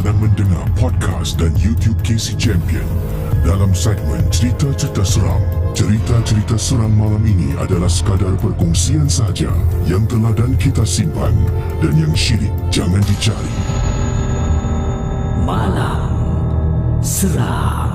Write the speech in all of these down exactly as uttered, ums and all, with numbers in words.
sedang mendengar podcast dan YouTube K C Champion dalam segmen Cerita-Cerita Seram. Cerita-cerita seram malam ini adalah sekadar perkongsian sahaja yang telah dan kita simpan dan yang syilid jangan dicari. Malam Seram.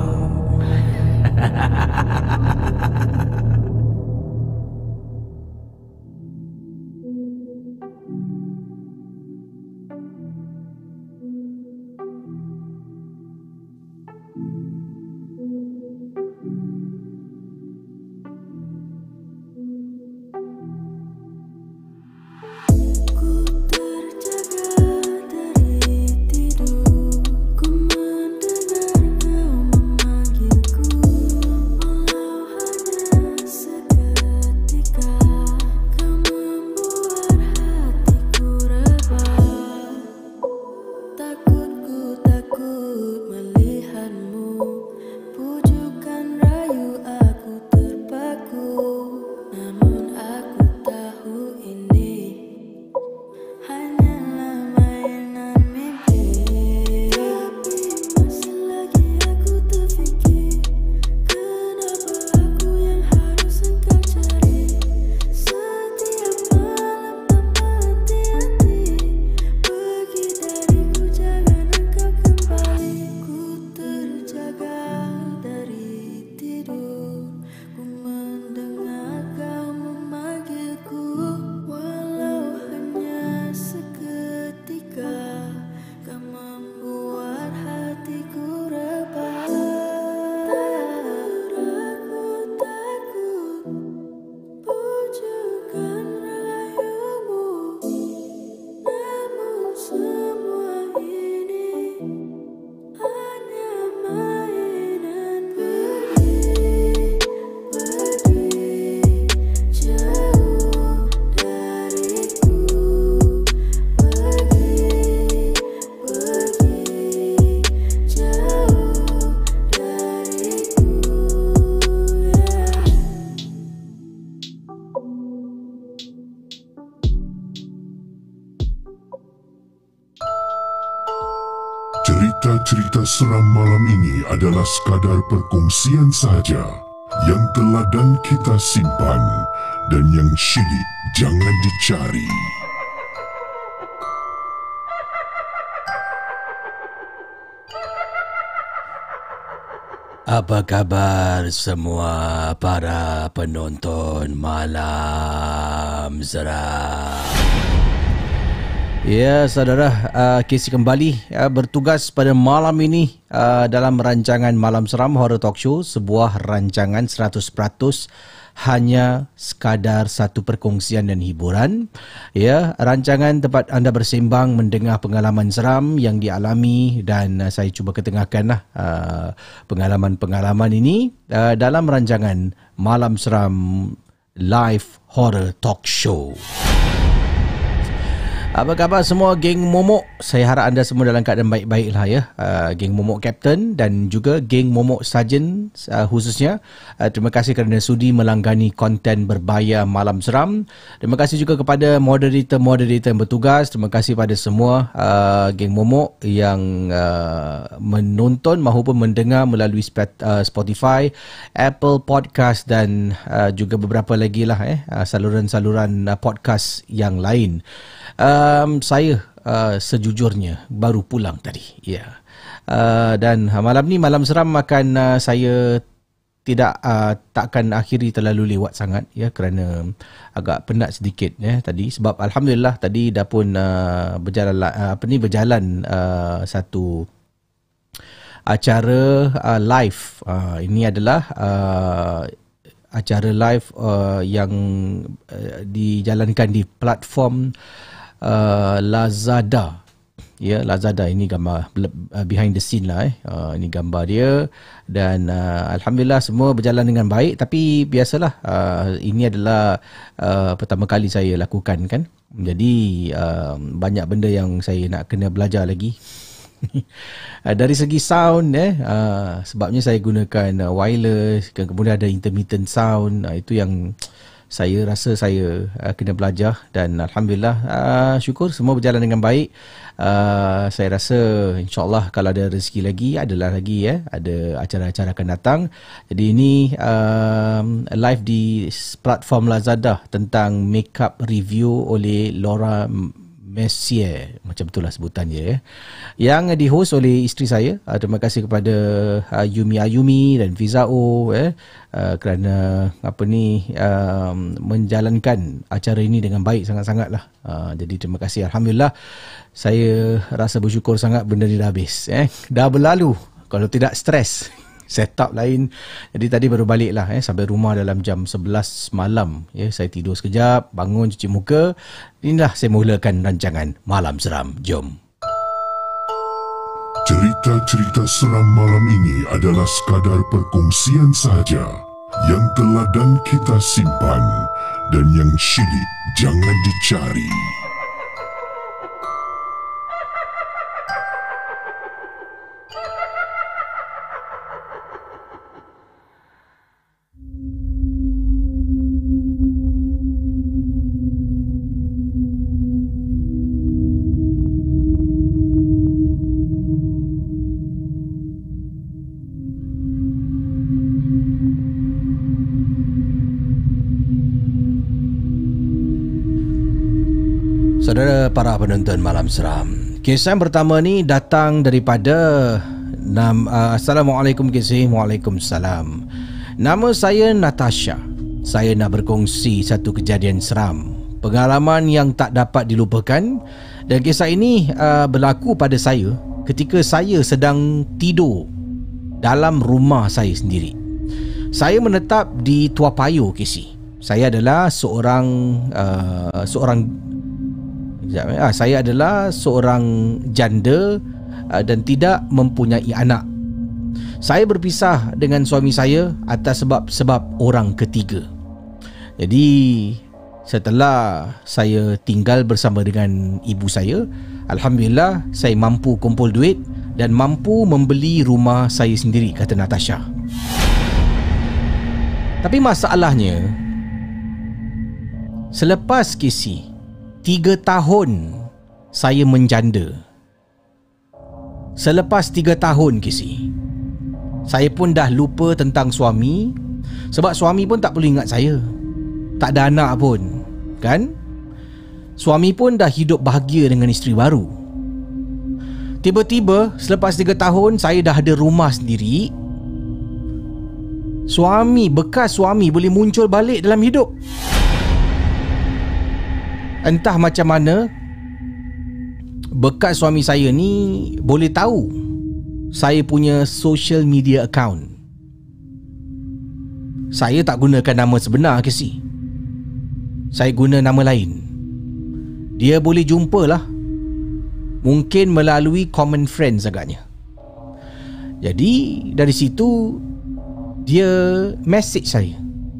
Cerita-cerita seram malam ini adalah sekadar perkongsian sahaja yang telah dan kita simpan dan yang syilid jangan dicari. Apa khabar semua para penonton Malam Seram? Ya, saudara, uh, K C kembali uh, bertugas pada malam ini uh, dalam rancangan Malam Seram Horror Talk Show, sebuah rancangan seratus peratus hanya sekadar satu perkongsian dan hiburan. Ya, rancangan tempat anda bersembang mendengar pengalaman seram yang dialami dan uh, saya cuba ketengahkanlah uh, pengalaman-pengalaman ini uh, dalam rancangan Malam Seram Live Horror Talk Show. Apa khabar semua geng Momok? Saya harap anda semua dalam keadaan baik-baik lah ya. Uh, geng Momok Captain dan juga geng Momok Sarjan uh, khususnya. Uh, terima kasih kerana sudi melanggani konten berbaya Malam Seram. Terima kasih juga kepada moderator-moderator yang bertugas. Terima kasih pada semua uh, geng Momok yang uh, menonton maupun mendengar melalui Spotify, Apple Podcast dan uh, juga beberapa lagi lah eh, uh, saluran-saluran uh, podcast yang lain. Um, saya uh, sejujurnya baru pulang tadi, ya. Yeah. Uh, dan malam ni Malam Seram akan uh, saya tidak uh, takkan akhiri terlalu lewat sangat ya, kerana agak penat sedikit ya tadi, sebab alhamdulillah tadi dah pun uh, berjalan uh, apa ni berjalan uh, satu acara uh, live. Uh, ini adalah uh, acara live uh, yang uh, dijalankan di platform Uh, Lazada. Ya, Lazada ini gambar uh, behind the scene lah eh. Uh, ini gambar dia dan uh, alhamdulillah semua berjalan dengan baik, tapi biasalah uh, ini adalah uh, pertama kali saya lakukan kan. Jadi uh, banyak benda yang saya nak kena belajar lagi. uh, dari segi sound eh uh, sebabnya saya gunakan uh, wireless, kemudian ada intermittent sound, uh, itu yang saya rasa saya uh, kena belajar dan Alhamdulillah uh, syukur semua berjalan dengan baik. Uh, saya rasa insyaAllah kalau ada rezeki lagi, adalah lagi ya, ada acara-acara akan datang. Jadi ini um, live di platform Lazada tentang makeup review oleh Laura Mercier, macam itulah sebutannya ya, yang di-host oleh isteri saya. Uh, terima kasih kepada uh, Yumi Ayumi dan Fizao eh, uh, kerana apa ni uh, menjalankan acara ini dengan baik sangat-sangat lah. Uh, jadi terima kasih, Alhamdulillah. Saya rasa bersyukur sangat benda ni dah habis eh. Dah berlalu, kalau tidak stres. Setup lain. Jadi tadi baru balik lah eh, sampai rumah dalam jam sebelas malam ya. Saya tidur sekejap, bangun cuci muka. Inilah saya mulakan rancangan Malam Seram. Jom. Cerita-cerita seram malam ini adalah sekadar perkongsian sahaja yang teladan kita simpan dan yang syilid jangan dicari. Saudara para penonton Malam Seram, kisah yang pertama ni datang daripada nam, uh, Assalamualaikum kisah. Waalaikumsalam. Nama saya Natasha. Saya nak berkongsi satu kejadian seram, pengalaman yang tak dapat dilupakan. Dan kisah ini uh, berlaku pada saya ketika saya sedang tidur dalam rumah saya sendiri. Saya menetap di Tua Payoh, K C. Saya adalah seorang uh, seorang Ah, saya adalah seorang janda uh, dan tidak mempunyai anak. Saya berpisah dengan suami saya atas sebab-sebab orang ketiga. Jadi setelah saya tinggal bersama dengan ibu saya, Alhamdulillah saya mampu kumpul duit dan mampu membeli rumah saya sendiri, kata Natasha. Tapi masalahnya, selepas K C Tiga tahun saya menjanda. Selepas tiga tahun K C, saya pun dah lupa tentang suami. Sebab suami pun tak perlu ingat saya. Tak ada anak pun, kan? Suami pun dah hidup bahagia dengan isteri baru. Tiba-tiba selepas tiga tahun saya dah ada rumah sendiri, suami, bekas suami boleh muncul balik dalam hidup. Entah macam mana bekas suami saya ni boleh tahu saya punya social media account. Saya tak gunakan nama sebenar ke si. Saya guna nama lain. Dia boleh jumpa lah, mungkin melalui common friends agaknya. Jadi dari situ dia message saya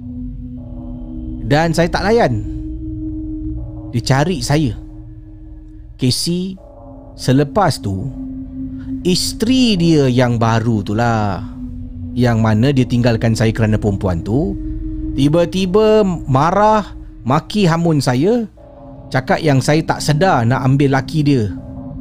dan saya tak layan. Dia cari saya. K C, selepas tu isteri dia yang baru tu lah, yang mana dia tinggalkan saya kerana perempuan tu, tiba-tiba marah, maki hamun saya, cakap yang saya tak sedar nak ambil laki dia.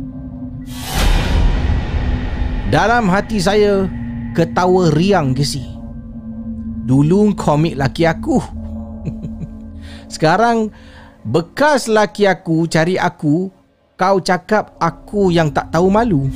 Dalam hati saya ketawa riang, K C. Dulu komik laki aku. Sekarang bekas laki aku cari aku, kau cakap aku yang tak tahu malu.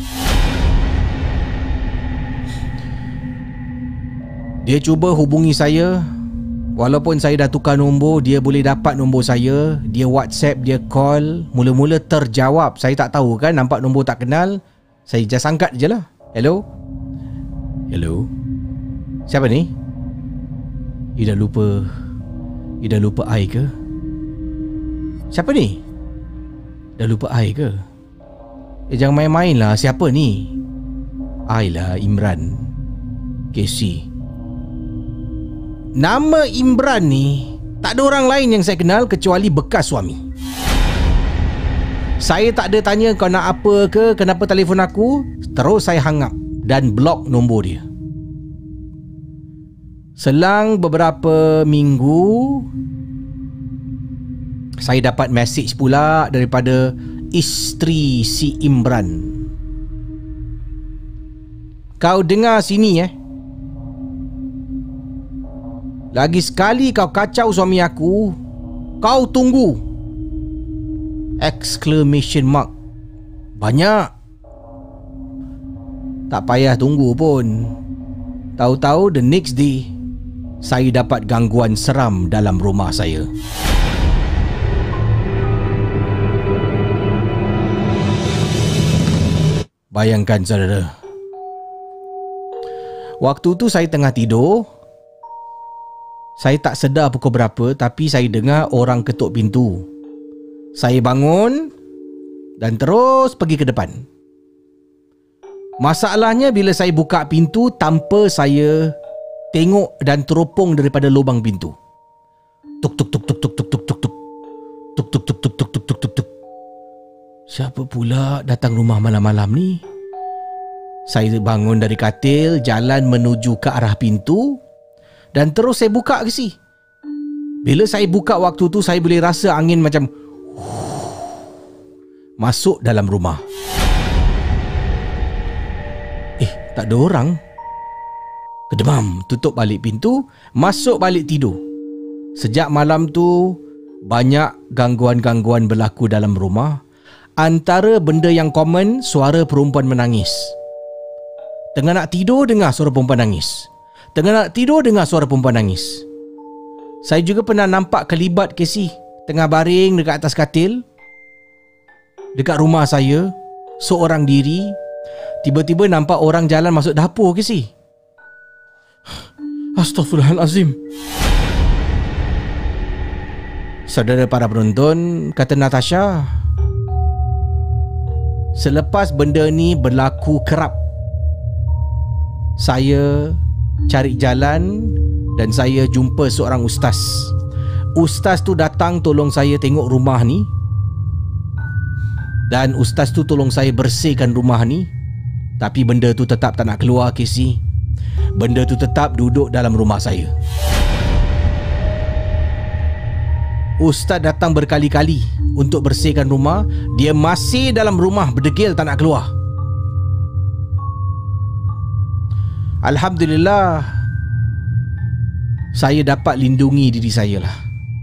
Dia cuba hubungi saya. Walaupun saya dah tukar nombor, dia boleh dapat nombor saya. Dia WhatsApp, dia call. Mula-mula terjawab. Saya tak tahu kan, nampak nombor tak kenal. Saya just angkat je lah. Hello? Hello? Siapa ni? Ida lupa Ida lupa I ke? Siapa ni? Dah lupa I ke? Eh jangan main-main lah. Siapa ni? I lah, Imran, K C. Nama Imran ni tak ada orang lain yang saya kenal kecuali bekas suami. Saya tak ada tanya kau nak apa ke, kenapa telefon aku. Terus saya hang up dan blok nombor dia. Selang beberapa minggu, saya dapat message pula daripada isteri si Imran. Kau dengar sini eh. Lagi sekali kau kacau suami aku, kau tunggu! Exclamation mark. Banyak. Tak payah tunggu pun. Tahu-tahu the next day, saya dapat gangguan seram dalam rumah saya. Bayangkan saudara, waktu tu saya tengah tidur. Saya tak sedar pukul berapa, tapi saya dengar orang ketuk pintu. Saya bangun dan terus pergi ke depan. Masalahnya bila saya buka pintu tanpa saya tengok dan teropong daripada lubang pintu. Tuk tuk tuk tuk tuk tuk tuk tuk tuk. Tuk tuk tuk tuk tuk tuk tuk tuk tuk. Siapa pula datang rumah malam-malam ni? Saya bangun dari katil, jalan menuju ke arah pintu dan terus saya buka ke si. Bila saya buka waktu tu, saya boleh rasa angin macam masuk dalam rumah. Eh, tak ada orang. Kedemam, tutup balik pintu, masuk balik tidur. Sejak malam tu, banyak gangguan-gangguan berlaku dalam rumah. Antara benda yang common, suara perempuan menangis. Tengah nak tidur, dengar suara perempuan nangis. Tengah nak tidur, dengar suara perempuan nangis. Saya juga pernah nampak kelibat Casey tengah baring dekat atas katil dekat rumah saya, seorang diri. Tiba-tiba nampak orang jalan masuk dapur Casey. Astaghfirullahalazim. Saudara para penonton, kata Natasha, selepas benda ni berlaku kerap, saya cari jalan dan saya jumpa seorang ustaz. Ustaz tu datang tolong saya tengok rumah ni. Dan ustaz tu tolong saya bersihkan rumah ni. Tapi benda tu tetap tak nak keluar, Casey. Benda tu tetap duduk dalam rumah saya. Ustaz datang berkali-kali untuk bersihkan rumah. Dia masih dalam rumah berdegil tak nak keluar. Alhamdulillah, saya dapat lindungi diri saya lah.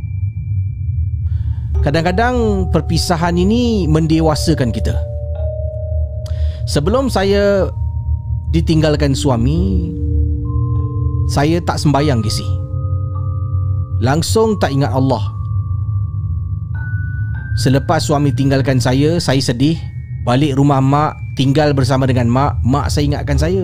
Kadang-kadang perpisahan ini mendewasakan kita. Sebelum saya ditinggalkan suami, saya tak sembayang Casey. Langsung tak ingat Allah. Selepas suami tinggalkan saya, saya sedih. Balik rumah mak, tinggal bersama dengan mak. Mak saya ingatkan saya.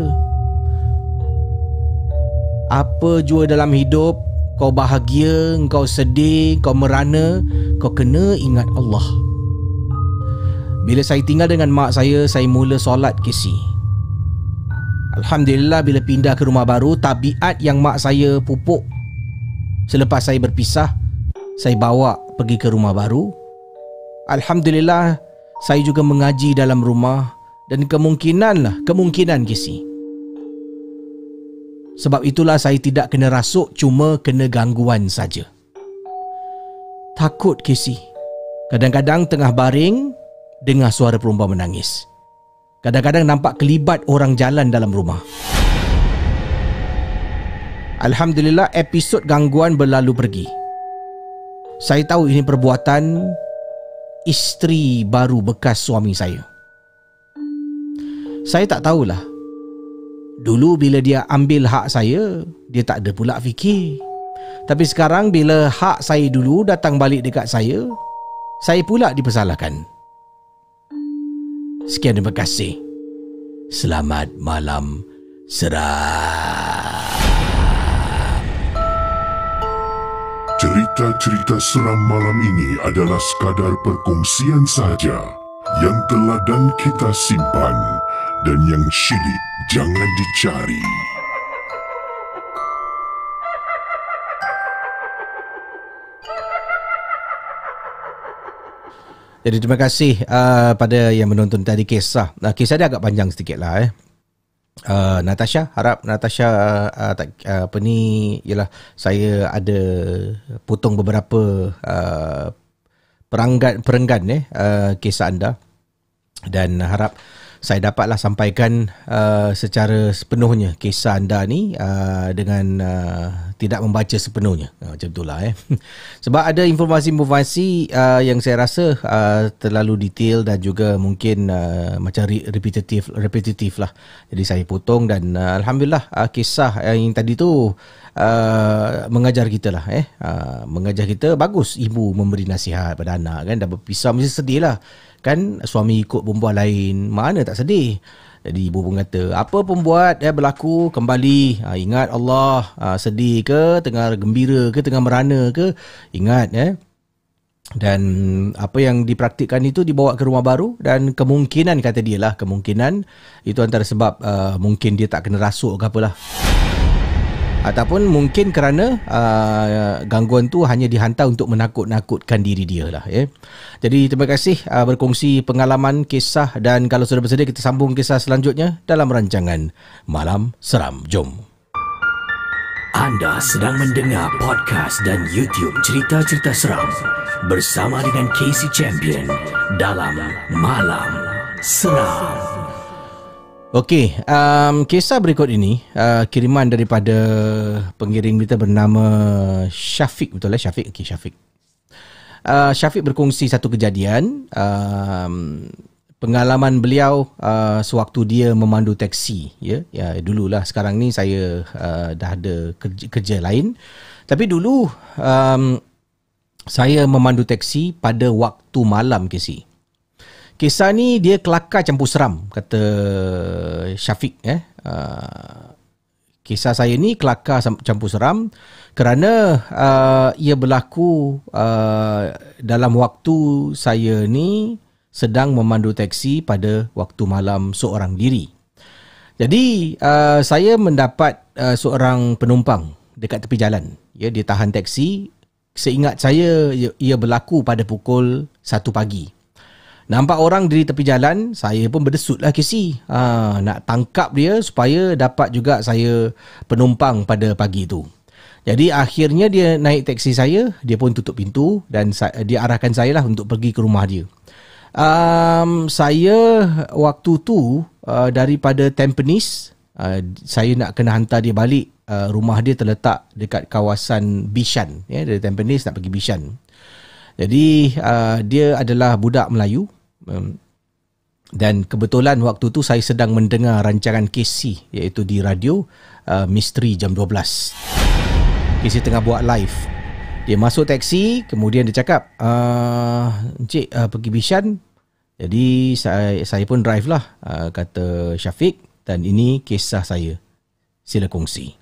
Apa jua dalam hidup, kau bahagia, kau sedih, kau merana, kau kena ingat Allah. Bila saya tinggal dengan mak saya, saya mula solat Casey. Alhamdulillah, bila pindah ke rumah baru, tabiat yang mak saya pupuk selepas saya berpisah, saya bawa pergi ke rumah baru. Alhamdulillah, saya juga mengaji dalam rumah. Dan kemungkinan lah, kemungkinan Casey, sebab itulah saya tidak kena rasuk, cuma kena gangguan saja. Takut Casey. Kadang-kadang tengah baring, dengar suara perempuan menangis. Kadang-kadang nampak kelibat orang jalan dalam rumah. Alhamdulillah, episod gangguan berlalu pergi. Saya tahu ini perbuatan isteri baru bekas suami saya. Saya tak tahulah. Dulu bila dia ambil hak saya, dia tak ada pula fikir. Tapi sekarang bila hak saya dulu datang balik dekat saya, saya pula dipersalahkan. Sekian, terima kasih. Selamat malam seram. Cerita-cerita seram malam ini adalah sekadar perkongsian saja yang telah dan kita simpan, dan yang syilid jangan dicari. Jadi terima kasih uh, pada yang menonton tadi kisah. Uh, kisah dia agak panjang sedikit lah eh. Uh, Natasha, harap Natasha uh, tak, uh, apa ni, ialah saya ada potong beberapa uh, perenggan perenggan eh uh, kisah anda, dan harap saya dapatlah sampaikan uh, secara sepenuhnya kisah anda ni uh, dengan uh, tidak membaca sepenuhnya. Uh, macam itulah eh. Sebab ada informasi-informasi uh, yang saya rasa uh, terlalu detail dan juga mungkin uh, macam repetitif repetitif lah. Jadi saya potong dan uh, alhamdulillah uh, kisah yang tadi tu Uh, mengajar kita lah eh uh, mengajar kita. Bagus ibu memberi nasihat pada anak kan, dah berpisah mesti sedih lah kan, suami ikut perempuan lain, mana tak sedih. Jadi ibu pun kata apa pun buat eh, berlaku kembali, uh, ingat Allah, uh, sedih ke, tengah gembira ke, tengah merana ke, ingat eh. Dan apa yang dipraktikkan itu dibawa ke rumah baru, dan kemungkinan kata dia lah, kemungkinan itu antara sebab uh, mungkin dia tak kena rasuk ke apalah, ataupun mungkin kerana uh, gangguan tu hanya dihantar untuk menakut-nakutkan diri dia lah ya. Jadi terima kasih uh, berkongsi pengalaman, kisah, dan kalau sudah bersedia kita sambung kisah selanjutnya dalam rancangan Malam Seram. Jom. Anda sedang mendengar podcast dan YouTube cerita-cerita seram bersama dengan Casey Champion dalam Malam Seram. Okey, um, kisah berikut ini uh, kiriman daripada pengirim kita bernama Syafiq, betul lah Syafiq? Okey, Syafiq. Uh, Syafiq berkongsi satu kejadian, um, pengalaman beliau uh, sewaktu dia memandu teksi. Ya, ya dululah. Sekarang ni saya uh, dah ada kerja, kerja lain. Tapi dulu um, saya memandu teksi pada waktu malam, Casey. Kisah ni dia kelakar campur seram, kata Syafiq. Eh. Uh, kisah saya ni kelakar campur seram kerana uh, ia berlaku uh, dalam waktu saya ni sedang memandu teksi pada waktu malam seorang diri. Jadi uh, saya mendapat uh, seorang penumpang dekat tepi jalan. Ya, dia tahan teksi. Seingat saya ia, ia berlaku pada pukul satu pagi. Nampak orang di tepi jalan, saya pun berdesut lah Casey. Ha, nak tangkap dia supaya dapat juga saya penumpang pada pagi tu. Jadi akhirnya dia naik teksi saya, dia pun tutup pintu dan sa- dia arahkan saya lah untuk pergi ke rumah dia. Um, saya waktu tu uh, daripada Tampines, uh, saya nak kena hantar dia balik. Uh, rumah dia terletak dekat kawasan Bishan. Ya, dari Tampines nak pergi Bishan. Jadi uh, dia adalah budak Melayu. Um, dan kebetulan waktu tu saya sedang mendengar rancangan Casey, iaitu di radio uh, Misteri jam dua belas. Casey tengah buat live. Dia masuk teksi, kemudian dia cakap, uh, Encik uh, pergi Bishan. Jadi saya, saya pun drive lah, uh, kata Syafiq. Dan ini kisah saya. Sila kongsi.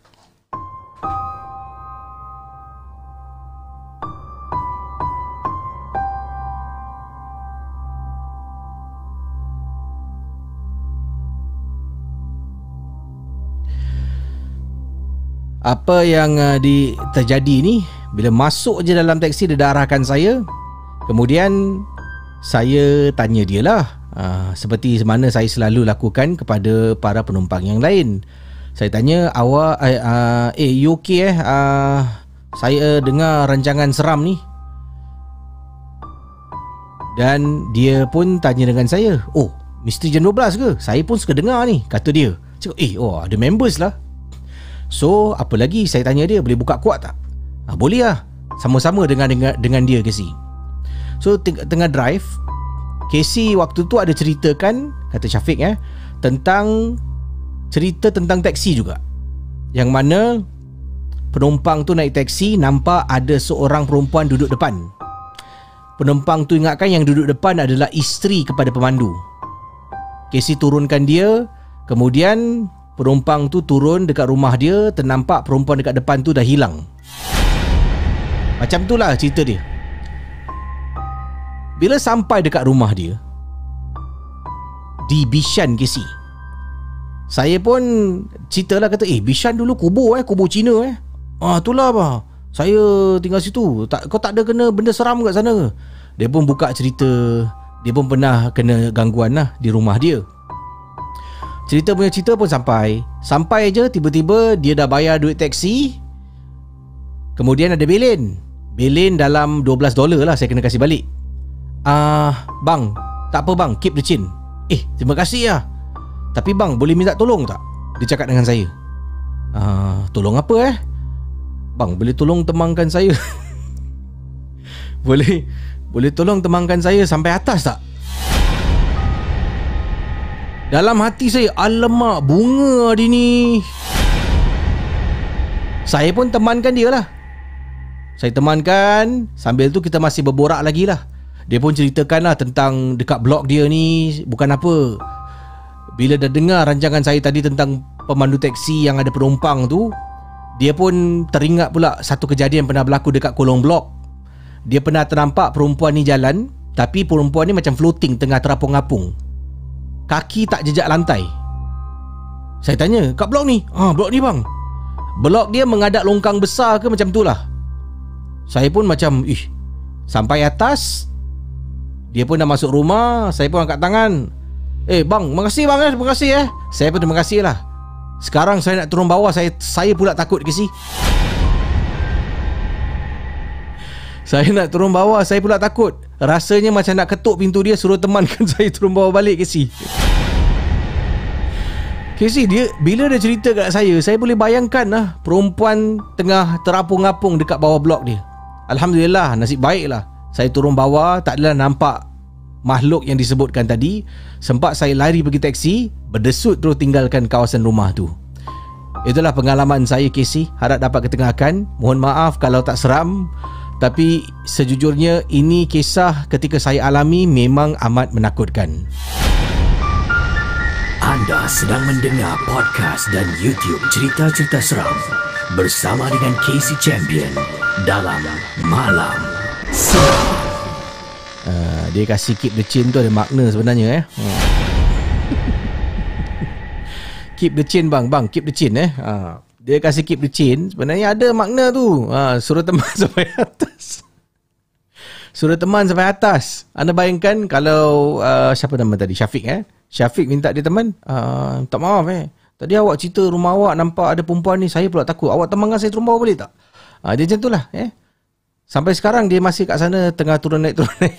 Apa yang uh, di, terjadi ni, bila masuk je dalam teksi dia dah arahkan saya. Kemudian saya tanya dia lah, uh, seperti mana saya selalu lakukan kepada para penumpang yang lain. Saya tanya, awak uh, uh, eh you okay eh uh, saya dengar rancangan seram ni. Dan dia pun tanya dengan saya, oh Misteri jam dua belas ke? Saya pun suka dengar ni, kata dia. Cakap, eh oh ada members lah. So, apa lagi? Saya tanya dia, boleh buka kuat tak? Ha, boleh lah. Sama-sama dengan dengan, dengan dia, Casey. So, teng- tengah drive, Casey waktu tu ada ceritakan, kata Syafiq eh, tentang cerita tentang teksi juga. Yang mana penumpang tu naik teksi, nampak ada seorang perempuan duduk depan. Penumpang tu ingatkan yang duduk depan adalah isteri kepada pemandu. Casey turunkan dia, kemudian penumpang tu turun dekat rumah dia, ternampak perempuan dekat depan tu dah hilang. Macam itulah cerita dia. Bila sampai dekat rumah dia di Bishan, Casey, saya pun ceritalah, kata, eh Bishan dulu kubur eh, kubur Cina eh. Ah itulah apa. Saya tinggal situ. Tak, kau tak ada kena benda seram kat sana ke? Dia pun buka cerita, dia pun pernah kena gangguan lah di rumah dia. Cerita punya cerita pun sampai Sampai je tiba-tiba dia dah bayar duit teksi. Kemudian ada belen. Belen dalam dua belas dolar lah saya kena kasih balik. uh, Bang, tak apa bang, keep the chain. Eh, terima kasih lah. Tapi bang, boleh minta tolong tak? Dia cakap dengan saya. uh, Tolong apa eh? Bang, boleh tolong temangkan saya Boleh Boleh tolong temangkan saya sampai atas tak? Dalam hati saya, alamak, bunga dia ni. Saya pun temankan dia lah. Saya temankan. Sambil tu kita masih berborak lagi lah. Dia pun ceritakan lah tentang dekat blok dia ni bukan apa. Bila dah dengar rancangan saya tadi tentang pemandu teksi yang ada penumpang tu, dia pun teringat pula satu kejadian pernah berlaku dekat kolong blok. Dia pernah ternampak perempuan ni jalan, tapi perempuan ni macam floating tengah terapung-apung. Kaki tak jejak lantai. Saya tanya, kat blok ni? Ah, blok ni bang. Blok dia menghadap longkang besar ke macam tu lah. Saya pun macam, ih. Sampai atas, dia pun dah masuk rumah. Saya pun angkat tangan. Eh bang, terima kasih bang eh, terima kasih eh. Saya pun terima kasih lah. Sekarang saya nak turun bawah, Saya saya pula takut ke si. Saya nak turun bawah, saya pula takut. Rasanya macam nak ketuk pintu dia, suruh temankan saya turun bawah balik ke si. Casey, dia bila dia cerita kat saya, saya boleh bayangkan lah perempuan tengah terapung-apung dekat bawah blok dia. Alhamdulillah, nasib baik lah saya turun bawah, tak adalah nampak makhluk yang disebutkan tadi. Sempat saya lari pergi taksi, berdesut terus tinggalkan kawasan rumah tu. Itulah pengalaman saya, Casey. Harap dapat ketengahkan. Mohon maaf kalau tak seram, tapi sejujurnya ini kisah ketika saya alami memang amat menakutkan. Anda sedang mendengar podcast dan YouTube cerita-cerita seram bersama dengan Casey Champion dalam Malam Seram. Uh, dia kasih keep the chain tu ada makna sebenarnya eh. Hmm. Keep the chain bang, bang keep the chain eh. Uh, dia kasih keep the chain sebenarnya ada makna tu. Uh, suruh teman sampai atas. Suruh teman sampai atas. Anda bayangkan kalau uh, siapa nama tadi? Syafiq eh. Syafiq minta dia teman. Uh, tak maaf eh. Tadi awak cerita rumah awak nampak ada perempuan ni, saya pula takut. Awak temankan saya turun bawah boleh tak? Uh, dia macam tu lah eh. Sampai sekarang dia masih kat sana tengah turun naik turun naik.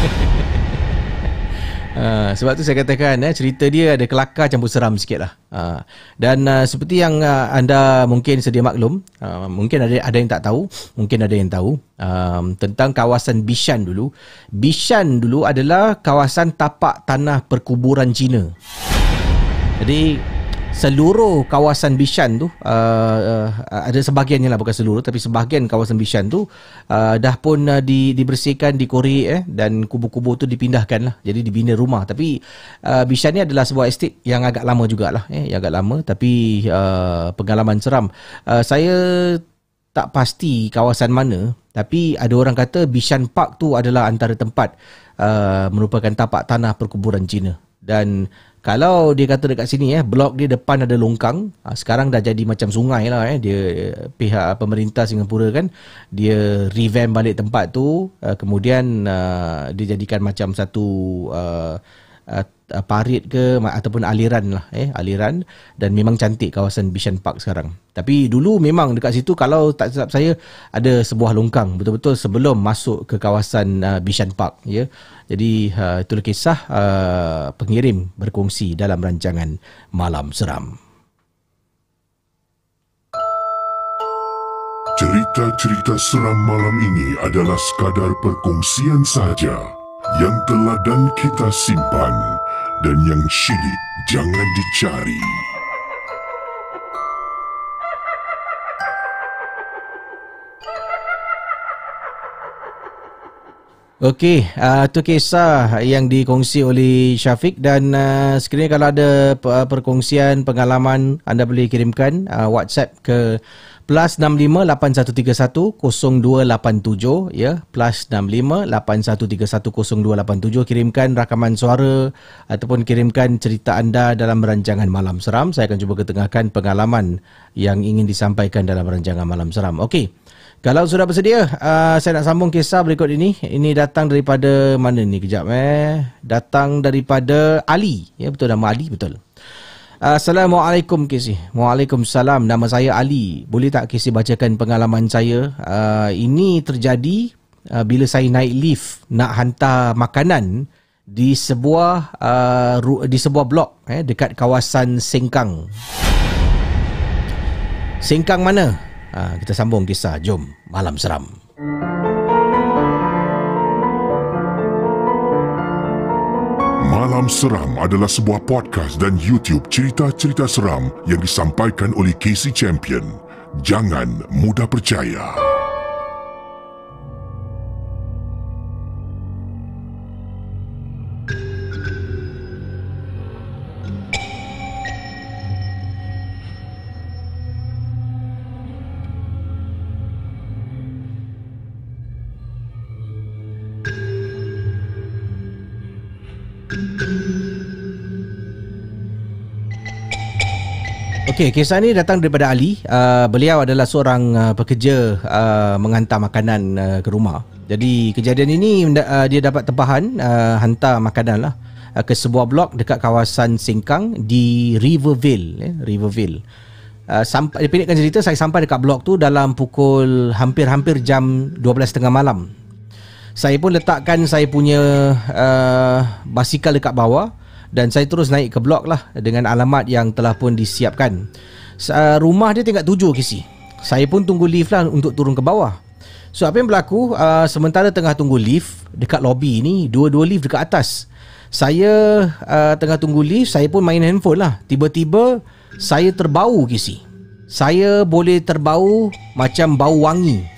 uh, sebab tu saya katakan eh, cerita dia ada kelakar campur seram sikit lah. Uh, dan uh, seperti yang uh, anda mungkin sedia maklum, uh, mungkin ada ada yang tak tahu, mungkin ada yang tahu um, tentang kawasan Bishan dulu. Bishan dulu adalah kawasan tapak tanah perkuburan Cina. Jadi seluruh kawasan Bishan tu uh, uh, ada sebahagiannya lah, bukan seluruh tapi sebahagian kawasan Bishan tu uh, dah pun uh, di, dibersihkan, dikorek eh, dan kubur-kubur tu dipindahkan lah, jadi dibina rumah. Tapi uh, Bishan ni adalah sebuah estate yang agak lama jugalah eh, yang agak lama, tapi uh, pengalaman seram. uh, saya tak pasti kawasan mana, tapi ada orang kata Bishan Park tu adalah antara tempat uh, merupakan tapak tanah perkuburan Cina. Dan kalau dia kata dekat sini eh, blok dia depan ada longkang, ha, sekarang dah jadi macam sungai lah eh. Dia pihak pemerintah Singapura kan, dia revamp balik tempat tu, uh, kemudian uh, dia jadikan macam satu uh, uh, parit ke ataupun aliran lah eh, aliran, dan memang cantik kawasan Bishan Park sekarang. Tapi dulu memang dekat situ, kalau tak silap saya, ada sebuah longkang betul-betul sebelum masuk ke kawasan uh, Bishan Park ya. Jadi uh, itulah kisah uh, pengirim berkongsi dalam rancangan Malam Seram. Cerita-cerita seram malam ini adalah sekadar perkongsian sahaja yang telah dan kita simpan, dan yang syilid jangan dicari. Okey, uh, itu kisah yang dikongsi oleh Syafiq, dan uh, sekiranya kalau ada perkongsian pengalaman, anda boleh kirimkan uh, WhatsApp ke plus enam lima lapan satu tiga satu kosong dua lapan tujuh ya, plus enam lima lapan satu tiga satu kosong dua lapan tujuh. Kirimkan rakaman suara ataupun kirimkan cerita anda dalam rancangan Malam Seram. Saya akan cuba ketengahkan pengalaman yang ingin disampaikan dalam rancangan Malam Seram. Okey. Kalau sudah bersedia, uh, saya nak sambung kisah berikut ini. Ini datang daripada mana ni? Kejap eh. Datang daripada Ali. Ya, betul nama Ali, betul. Assalamualaikum Casey. Waalaikumsalam. Nama saya Ali. Boleh tak Casey bacakan pengalaman saya? Uh, ini terjadi uh, bila saya naik lift nak hantar makanan di sebuah uh, ru- di sebuah blok eh, dekat kawasan Sengkang. Sengkang mana? Uh, kita sambung kisah. Jom, Malam Seram. Malam Seram adalah sebuah podcast dan YouTube cerita-cerita seram yang disampaikan oleh K C Champion. Jangan mudah percaya. Okey, kisah ni datang daripada Ali. Uh, beliau adalah seorang uh, pekerja uh, menghantar makanan uh, ke rumah. Jadi kejadian ini uh, dia dapat tempahan uh, hantar makanan lah uh, ke sebuah blok dekat kawasan Sengkang di Rivervale. Eh, Rivervale. Uh, sampai, pendekkan cerita, saya sampai dekat blok tu dalam pukul hampir-hampir jam dua belas tiga puluh malam. Saya pun letakkan saya punya uh, basikal dekat bawah dan saya terus naik ke blok lah dengan alamat yang telah pun disiapkan. Uh, rumah dia tingkat tujuh K C. Saya pun tunggu lift lah untuk turun ke bawah. So apa yang berlaku, uh, sementara tengah tunggu lift dekat lobby ni, dua-dua lift dekat atas. Saya uh, tengah tunggu lift, saya pun main handphone lah. Tiba-tiba saya terbau K C. Saya boleh terbau macam bau wangi.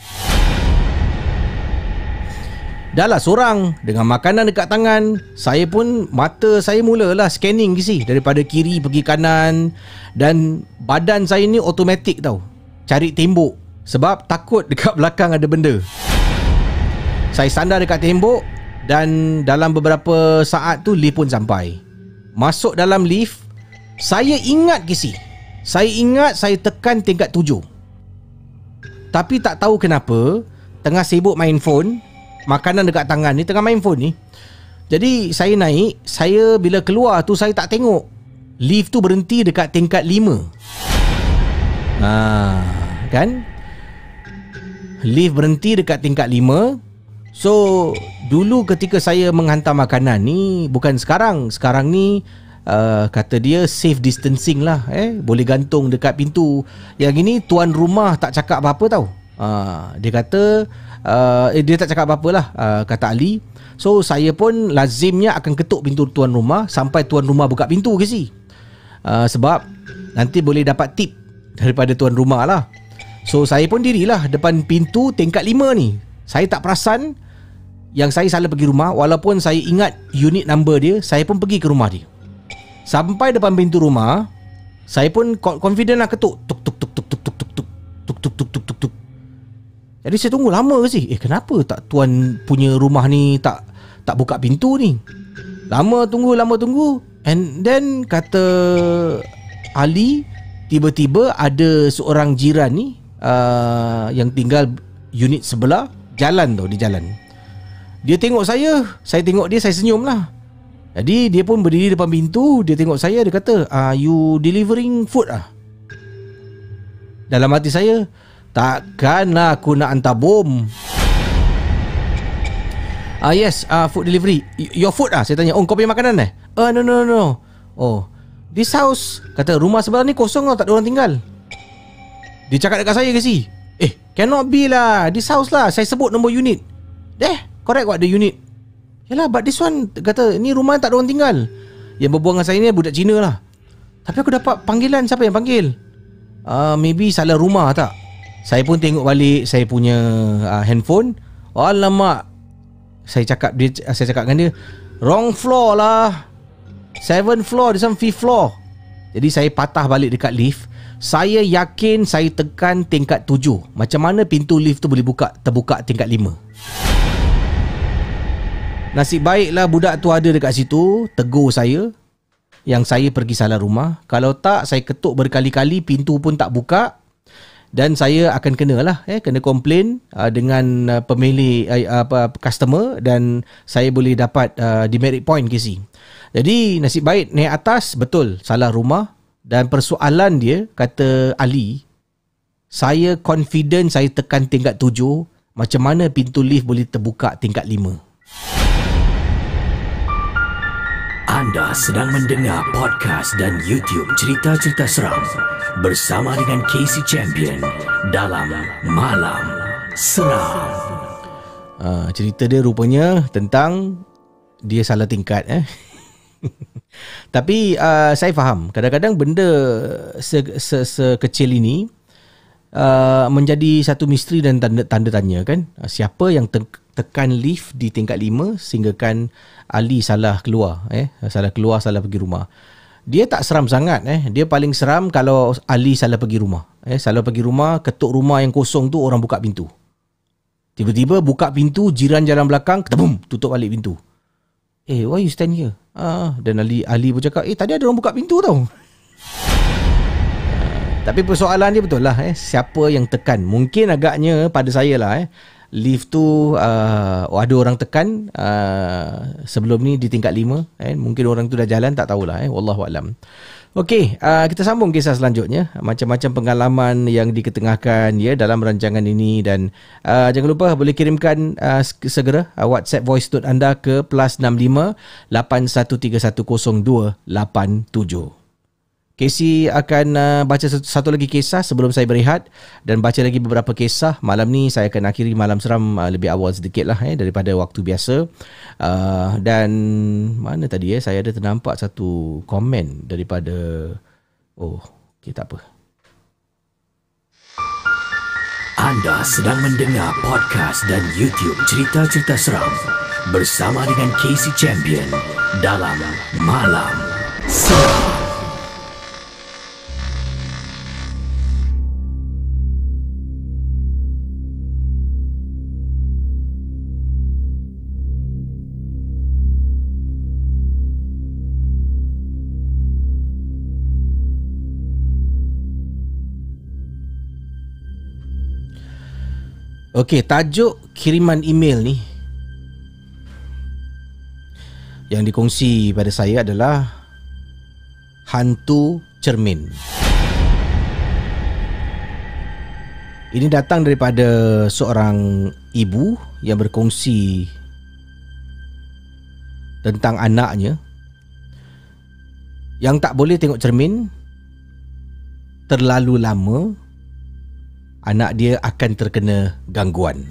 Dah lah seorang dengan makanan dekat tangan, saya pun mata saya mulalah scanning kisi daripada kiri pergi kanan dan badan saya ni automatik tau. Cari tembok sebab takut dekat belakang ada benda. Saya sandar dekat tembok dan dalam beberapa saat tu lift pun sampai. Masuk dalam lift, saya ingat kisi. Saya ingat saya tekan tingkat tujuh. Tapi tak tahu kenapa tengah sibuk main phone, makanan dekat tangan ni, tengah main phone ni. Jadi saya naik, saya bila keluar tu saya tak tengok lift tu berhenti dekat tingkat lima. Ha, kan? Lift berhenti dekat tingkat lima. So dulu ketika saya menghantar makanan ni, bukan sekarang. Sekarang ni uh, kata dia safe distancing lah, eh boleh gantung dekat pintu. Yang ini tuan rumah tak cakap apa-apa tau. Uh, dia kata Uh, eh, dia tak cakap apa-apa lah, uh, kata Ali. So saya pun lazimnya akan ketuk pintu tuan rumah sampai tuan rumah buka pintu ke si. uh, Sebab nanti boleh dapat tip daripada tuan rumah lah. So saya pun dirilah depan pintu tingkat lima ni. Saya tak perasan yang saya salah pergi rumah. Walaupun saya ingat unit number dia, saya pun pergi ke rumah dia. Sampai depan pintu rumah, saya pun confident lah ketuk. Tuk tuk tuk tuk tuk tuk tuk tuk tuk tuk tuk tuk tuk tuk. Jadi saya tunggu lama ke sih. Eh kenapa tak tuan punya rumah ni tak tak buka pintu ni? Lama tunggu, lama tunggu. And then kata Ali, tiba-tiba ada seorang jiran ni uh, yang tinggal unit sebelah, jalan tau, di jalan. Dia tengok saya, saya tengok dia, saya senyum lah. Jadi dia pun berdiri depan pintu, dia tengok saya, dia kata, "Are you delivering food ah?" Dalam hati saya, takkanlah aku nak hantar bom. Ah yes, uh, food delivery. Your food ah? Saya tanya. Oh, kau punya makanan eh? Oh, no no no. Oh, this house, kata rumah sebelah ni kosong tau, tak ada orang tinggal. Dia cakap dekat saya ke si? Eh, cannot be lah. This house lah. Saya sebut nombor unit. Eh, correct what the unit. Yalah, but this one, kata ni rumah tak ada orang tinggal. Yang berbual dengan saya ni budak Cina lah. Tapi aku dapat panggilan, siapa yang panggil? Uh, maybe salah rumah tak? Saya pun tengok balik saya punya uh, handphone. Oh, alamak. Saya cakap dia, saya cakap dengan dia, wrong floor lah. Seven floor, this one fifth floor. Jadi saya patah balik dekat lift. Saya yakin saya tekan tingkat tujuh. Macam mana pintu lift tu boleh buka, terbuka tingkat lima. Nasib baiklah budak tu ada dekat situ, tegur saya yang saya pergi salah rumah. Kalau tak, saya ketuk berkali-kali, pintu pun tak buka. Dan saya akan kena lah, eh, kena komplain uh, dengan uh, pemilik uh, apa customer dan saya boleh dapat uh, demerit point ke si. Jadi nasib baik naik atas, betul salah rumah. Dan persoalan dia, kata Ali, saya confident saya tekan tingkat tujuh, macam mana pintu lift boleh terbuka tingkat lima? Anda sedang mendengar podcast dan YouTube cerita-cerita seram bersama dengan Casey Champion dalam Malam Seram. Uh, cerita dia rupanya tentang dia salah tingkat eh. Tapi uh, saya faham kadang-kadang benda se- se- sekecil ini uh, menjadi satu misteri dan tanda, tanda tanya kan. Uh, siapa yang te- tekan lift di tingkat lima sehinggakan Ali salah keluar eh salah keluar salah pergi rumah. Dia tak seram sangat eh. Dia paling seram kalau Ali salah pergi rumah. Eh salah pergi rumah, ketuk rumah yang kosong tu orang buka pintu. Tiba-tiba buka pintu, jiran jalan belakang, ketebum, tutup balik pintu. Eh, why you stand here? Ah, dan Ali Ali pun cakap, eh tadi ada orang buka pintu tau. Tapi persoalan dia betul lah eh, siapa yang tekan? Mungkin agaknya pada saya lah eh, lift tu uh, ada orang tekan uh, sebelum ni di tingkat lima eh. Mungkin orang tu dah jalan, tak tahulah eh. Wallahualam. Okey, uh, kita sambung kisah selanjutnya. Macam-macam pengalaman yang diketengahkan ya dalam rancangan ini. Dan uh, jangan lupa boleh kirimkan uh, segera uh, WhatsApp voice note anda ke plus enam lima lapan satu tiga satu kosong dua lapan tujuh. Casey akan uh, baca satu, satu lagi kisah sebelum saya berehat dan baca lagi beberapa kisah. Malam ni saya akan akhiri Malam Seram uh, lebih awal sedikit lah eh, daripada waktu biasa. Uh, dan mana tadi eh, saya ada ternampak satu komen daripada, oh okay, tak apa. Anda sedang mendengar podcast dan YouTube cerita-cerita seram bersama dengan Casey Champion dalam Malam Seram. Okey, tajuk kiriman email ni yang dikongsi pada saya adalah Hantu Cermin. Ini datang daripada seorang ibu yang berkongsi tentang anaknya yang tak boleh tengok cermin terlalu lama. Anak dia akan terkena gangguan.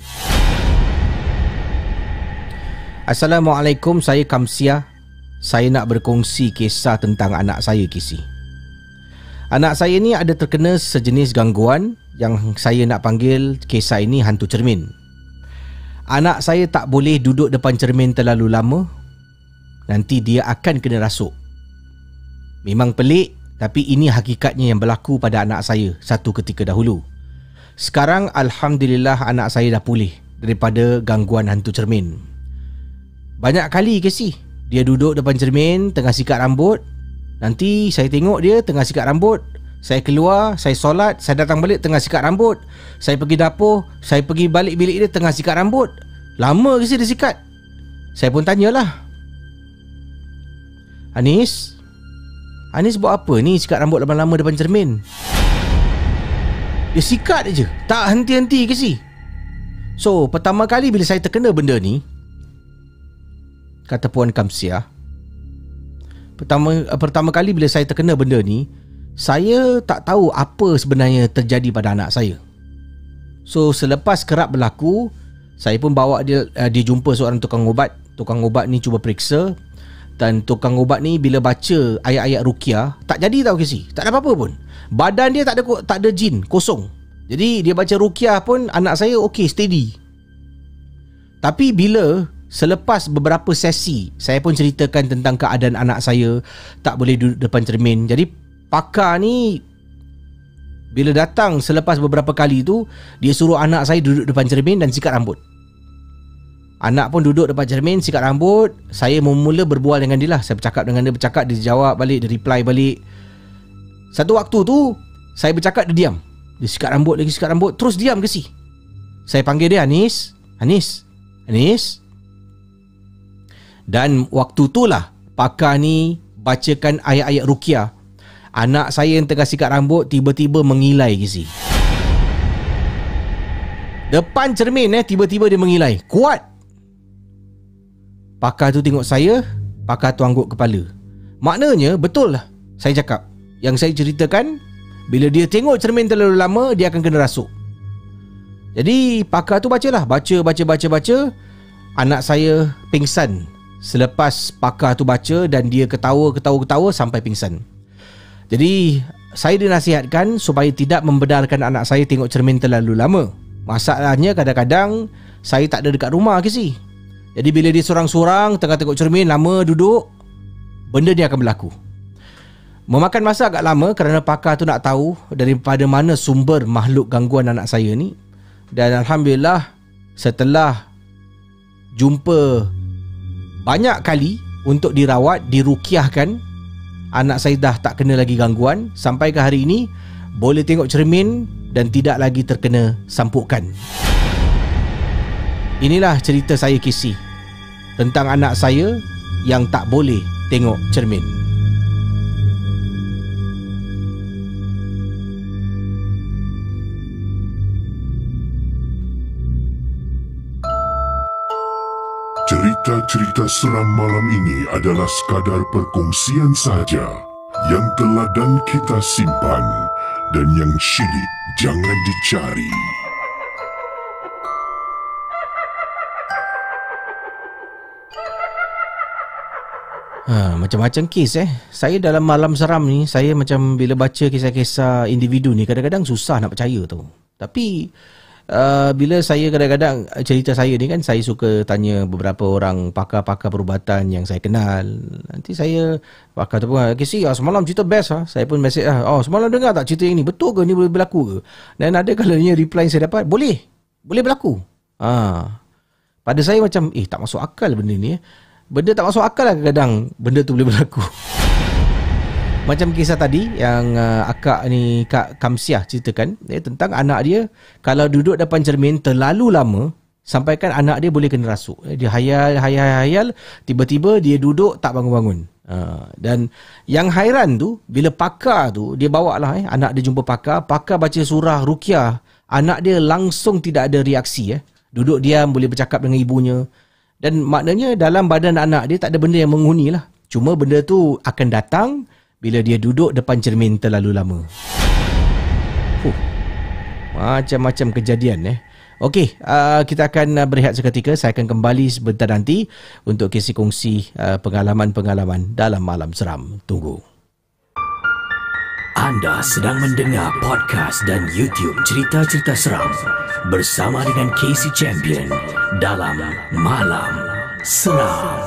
Assalamualaikum, saya Kamsia. Saya nak berkongsi kisah tentang anak saya, Kisi. Anak saya ni ada terkena sejenis gangguan yang saya nak panggil kisah ini hantu cermin. Anak saya tak boleh duduk depan cermin terlalu lama. Nanti dia akan kena rasuk. Memang pelik, tapi ini hakikatnya yang berlaku pada anak saya satu ketika dahulu. Sekarang Alhamdulillah anak saya dah pulih daripada gangguan hantu cermin. Banyak kali ke sih dia duduk depan cermin tengah sikat rambut. Nanti saya tengok dia tengah sikat rambut. Saya keluar, saya solat, saya datang balik tengah sikat rambut. Saya pergi dapur, saya pergi balik bilik dia tengah sikat rambut. Lama ke sih dia sikat? Saya pun tanyalah, Anis, Anis buat apa ni sikat rambut lama-lama depan cermin? Dia sikat je, tak henti-henti ke si. So, pertama kali bila saya terkena benda ni, kata Puan Kamsia, Pertama pertama kali bila saya terkena benda ni, saya tak tahu apa sebenarnya terjadi pada anak saya. So, selepas kerap berlaku, saya pun bawa dia uh, dia jumpa seorang tukang ubat. Tukang ubat ni cuba periksa. Dan tukang ubat ni bila baca ayat-ayat ruqyah, tak jadi tau ke si. Tak ada apa-apa pun. Badan dia tak ada tak ada jin, kosong. Jadi dia baca ruqyah pun anak saya okey, steady. Tapi bila selepas beberapa sesi, saya pun ceritakan tentang keadaan anak saya tak boleh duduk depan cermin. Jadi pakar ni bila datang selepas beberapa kali tu, dia suruh anak saya duduk depan cermin dan sikat rambut. Anak pun duduk depan cermin, sikat rambut. Saya mula berbual dengan dia lah. Saya bercakap dengan dia, bercakap, dia jawab balik, dia reply balik. Satu waktu tu saya bercakap, dia diam. Dia sikat rambut lagi, sikat rambut, terus diam ke si. Saya panggil dia, Anis, Anis, Anis. Dan waktu tu lah pakar ni bacakan ayat-ayat ruqyah. Anak saya yang tengah sikat rambut tiba-tiba mengilai ke si. Depan cermin eh, tiba-tiba dia mengilai. Kuat. Pakar tu tengok saya, pakar tu angguk kepala. Maknanya betul lah saya cakap. Yang saya ceritakan, bila dia tengok cermin terlalu lama, dia akan kena rasuk. Jadi pakar tu bacalah, baca baca baca baca. Anak saya pingsan selepas pakar tu baca, dan dia ketawa ketawa ketawa sampai pingsan. Jadi saya dinasihatkan supaya tidak membenarkan anak saya tengok cermin terlalu lama. Masalahnya kadang-kadang saya tak ada dekat rumah ke si. Jadi bila dia sorang-sorang tengah tengok cermin, lama duduk, benda ni akan berlaku. Memakan masa agak lama kerana pakar tu nak tahu daripada mana sumber makhluk gangguan anak saya ni. Dan Alhamdulillah, setelah jumpa banyak kali untuk dirawat, dirukiahkan, anak saya dah tak kena lagi gangguan. Sampai ke hari ini boleh tengok cermin dan tidak lagi terkena sampukan. Inilah cerita saya, Casey, tentang anak saya yang tak boleh tengok cermin. Cerita-cerita seram malam ini adalah sekadar perkongsian sahaja yang telah dan kita simpan, dan yang syilid jangan dicari. Ha, macam-macam kes eh. Saya dalam malam seram ni, saya macam bila baca kisah-kisah individu ni, kadang-kadang susah nak percaya tu. Tapi Uh, bila saya kadang-kadang cerita saya ni kan, saya suka tanya beberapa orang pakar-pakar perubatan yang saya kenal. Nanti saya pakar tu pun, Casey, ah, semalam cerita best ah. Saya pun message ah, oh semalam dengar tak cerita yang ni, betul ke ni boleh berlaku ke? Dan ada kalanya reply yang saya dapat, boleh, boleh berlaku. Ah, pada saya macam eh tak masuk akal benda ni eh. Benda tak masuk akal lah kadang-kadang benda tu boleh berlaku. Macam kisah tadi yang uh, akak ni, Kak Kamsiah ceritakan, eh, tentang anak dia kalau duduk depan cermin terlalu lama, sampaikan anak dia boleh kena rasuk. Eh, dia hayal, hayal, hayal, tiba-tiba dia duduk tak bangun-bangun. Uh, dan yang hairan tu, bila pakar tu, dia bawa lah eh, anak dia jumpa pakar, pakar baca surah Ruqyah, anak dia langsung tidak ada reaksi. Eh. Duduk diam, boleh bercakap dengan ibunya. Dan maknanya dalam badan anak dia tak ada benda yang menghuni lah. Cuma benda tu akan datang bila dia duduk depan cermin terlalu lama. Huh. Macam-macam kejadian eh. Okey, uh, kita akan uh, berehat seketika. Saya akan kembali sebentar nanti untuk kisi kongsi uh, pengalaman-pengalaman dalam malam seram. Tunggu. Anda sedang mendengar podcast dan YouTube cerita-cerita seram bersama dengan Casey Champion dalam Malam Seram.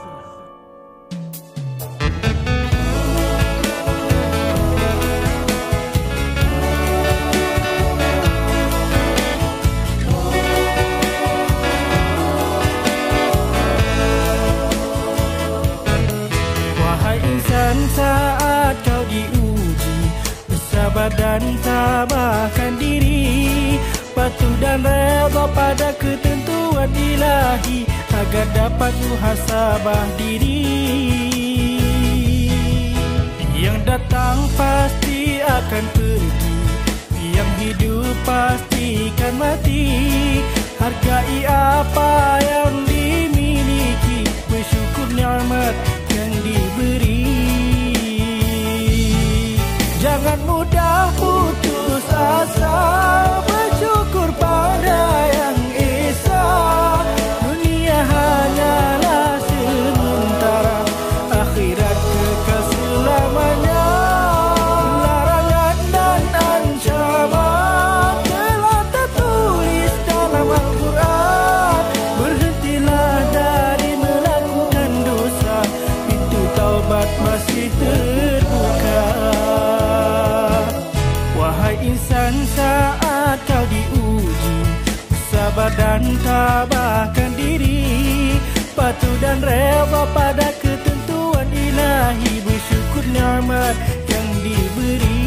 Saat kau diuji, bersabar dan tabahkan diri, patuh dan redha pada ketentuan ilahi, agar dapat muhasabah diri. Yang datang pasti akan pergi, yang hidup pasti akan mati. Hargai apa yang dimiliki, bersyukur nikmat yang diberi. Jangan mudah putus asa, bersyukur pada yang esa. Dunia hanyalah sementara, akhirat kekal selamanya. Larangan dan ancaman telah tertulis dalam Al-Quran. Berhentilah dari melakukan dosa, pintu taubat masih terbuka. Wahai insan, saat kau diuji, sabar dan tabahkan diri, patuh dan redha pada ketentuan ilahi, bersyukur nikmat yang diberi.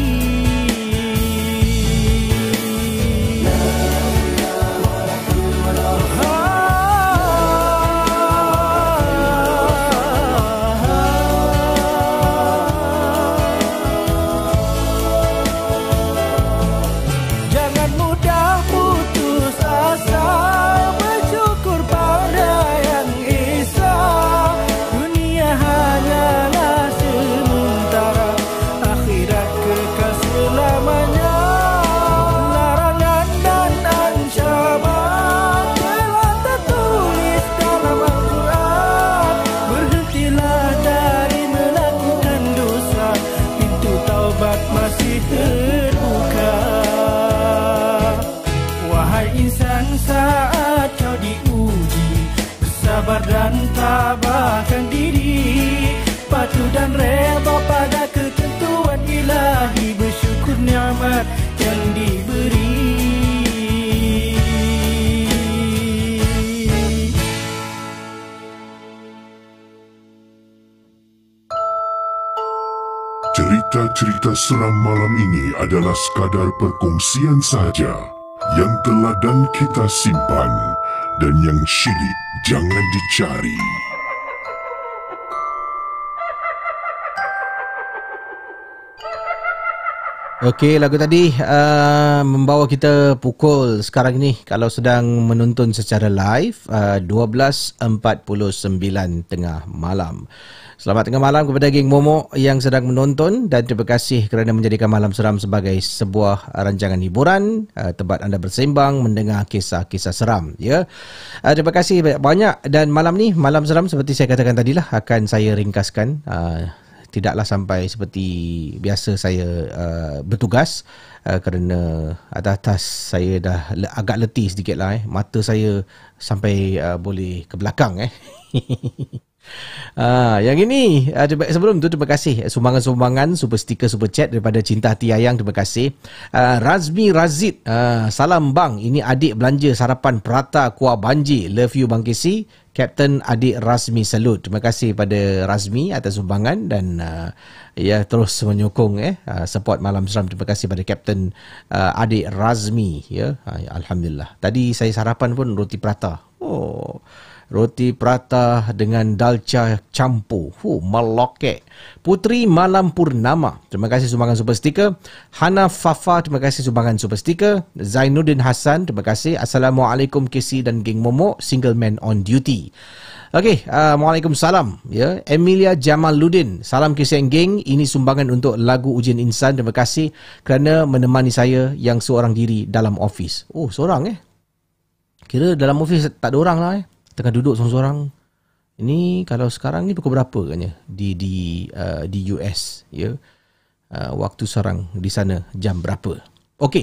Cerita-cerita seram malam ini adalah sekadar perkongsian sahaja yang telah dan kita simpan, dan yang syilid jangan dicari. Okey, lagu tadi uh, membawa kita pukul sekarang ni kalau sedang menonton secara live uh, dua belas empat puluh sembilan tengah malam. Selamat tengah malam kepada geng Momok yang sedang menonton dan terima kasih kerana menjadikan Malam Seram sebagai sebuah rancangan hiburan, uh, tempat anda bersembang mendengar kisah-kisah seram, ya. Uh, terima kasih banyak dan malam ni Malam Seram seperti saya katakan tadilah akan saya ringkaskan. Uh, Tidaklah sampai seperti biasa saya uh, bertugas uh, kerana atas saya dah le- agak letih sedikit lah. Eh. Mata saya sampai uh, boleh ke belakang. Eh. Ah, yang ini uh, sebelum tu terima kasih sumbangan-sumbangan super stiker super chat daripada Cinta Hati Ayang, terima kasih. uh, Razmi Razid, uh, salam bang, ini adik belanja sarapan prata kuah banjir, love you bang Kesi. Kapten adik Razmi, salut. Terima kasih pada Razmi atas sumbangan dan uh, ya terus menyokong eh uh, support Malam Seram. Terima kasih pada Kapten uh, adik Razmi, ya. Uh, alhamdulillah. Tadi saya sarapan pun roti prata. Oh, roti prata dengan dalca campur. Huh, melokek. Putri Malam Purnama, terima kasih sumbangan super stiker. Hana Fafa, terima kasih sumbangan super stiker. Zainuddin Hassan, terima kasih. Assalamualaikum Kesi dan geng Momok, single man on duty. Okey, uh, Waalaikumsalam, ya. Emilia Jamaluddin, salam Kesi and geng. Ini sumbangan untuk lagu Ujian Insan. Terima kasih kerana menemani saya yang seorang diri dalam office. Oh, seorang eh. Kira dalam office tak ada orang lah eh. Tengah duduk seorang-seorang. Ini kalau sekarang ni pukul berapa katnya di di uh, di U S, ya. Uh, waktu sekarang di sana jam berapa? Okey.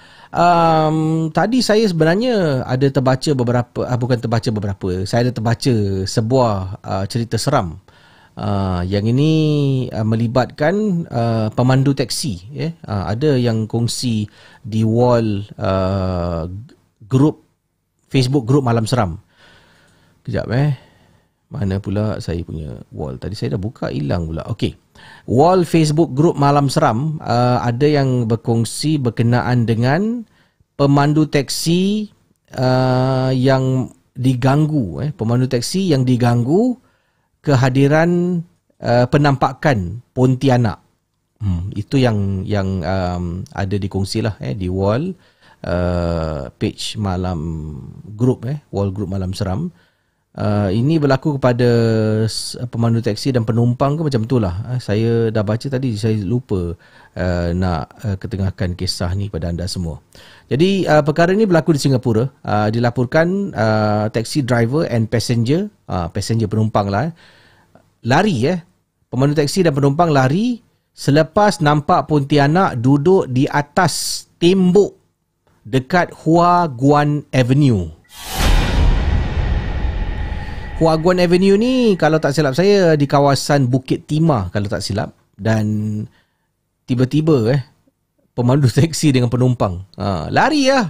Um, tadi saya sebenarnya ada terbaca beberapa uh, bukan terbaca beberapa. Saya ada terbaca sebuah uh, cerita seram. Uh, yang ini uh, melibatkan uh, pemandu teksi, ya. Uh, ada yang kongsi di wall uh, grup Facebook grup Malam Seram. Kejap eh. Mana pula saya punya wall? Tadi saya dah buka, hilang pula. Okey. Wall Facebook grup Malam Seram, uh, ada yang berkongsi berkenaan dengan pemandu teksi uh, yang diganggu. Eh. Pemandu teksi yang diganggu kehadiran uh, penampakan Pontianak. Hmm, itu yang yang um, ada dikongsi lah eh, di wall uh, page Malam grup, eh, wall grup Malam Seram. Uh, ini berlaku kepada pemandu teksi dan penumpang ke macam itulah. Uh, saya dah baca tadi, saya lupa uh, nak uh, ketengahkan kisah ni pada anda semua. Jadi uh, perkara ini berlaku di Singapura. Uh, dilaporkan uh, taxi driver and passenger, uh, passenger penumpang lah, eh, lari eh. Pemandu teksi dan penumpang lari selepas nampak Pontianak duduk di atas tembok dekat Hua Guan Avenue. Hua Guan Avenue ni kalau tak silap saya di kawasan Bukit Timah kalau tak silap, dan tiba-tiba eh pemandu teksi dengan penumpang ha, lari lah.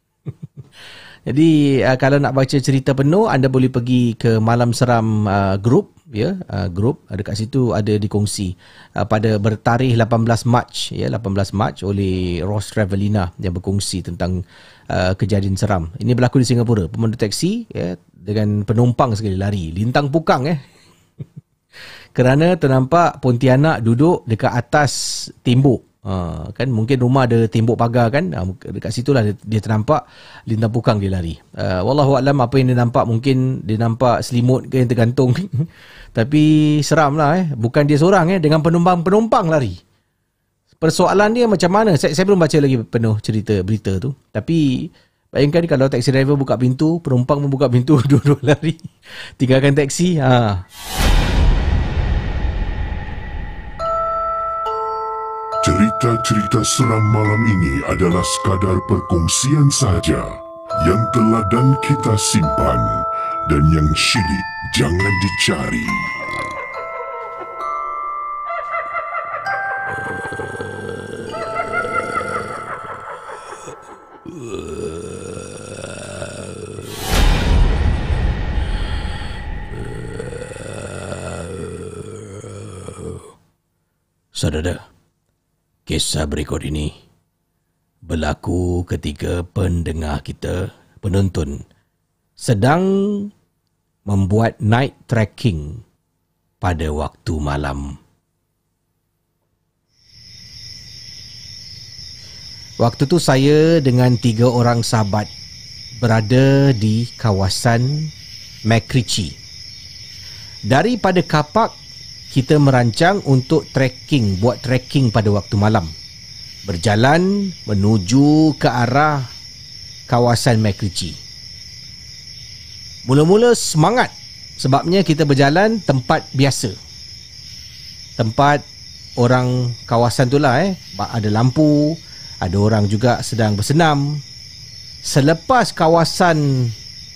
Jadi uh, kalau nak baca cerita penuh anda boleh pergi ke Malam Seram uh, group, ya, uh, group ada kat situ, ada dikongsi uh, pada bertarikh lapan belas Mac, ya, lapan belas Mac oleh Ross Travelina yang berkongsi tentang uh, kejadian seram. Ini berlaku di Singapura. Pemandu teksi, ya, dengan penumpang sekali lari, lintang pukang eh. Kerana ternampak Pontianak duduk dekat atas tembok. Ha, kan mungkin rumah ada tembok pagar kan. Ha, dekat situlah dia, dia ternampak lintang pukang, dia lari. Uh, wallahu a'lam apa yang dia nampak, mungkin dia nampak selimut ke yang tergantung. Tapi seram lah eh. Bukan dia seorang eh, dengan penumpang-penumpang lari. Persoalan dia macam mana? Saya, saya belum baca lagi penuh cerita berita tu. Tapi bayangkan kalau taxi driver buka pintu, penumpang pun buka pintu, dua-dua lari. Tinggalkan taksi. Ha. Cerita-cerita seram malam ini adalah sekadar perkongsian sahaja yang telah dan kita simpan, dan yang syilid jangan dicari. Saudara, Kisah berikut ini berlaku ketika pendengar kita, penonton, sedang membuat night trekking pada waktu malam. Waktu tu saya dengan tiga orang sahabat berada di kawasan MacRitchie. Daripada kapak, kita merancang untuk trekking, buat trekking pada waktu malam. Berjalan menuju ke arah kawasan MacRitchie. Mula-mula semangat sebabnya kita berjalan tempat biasa. Tempat orang kawasan tu lah eh. Ada lampu, ada orang juga sedang bersenam. Selepas kawasan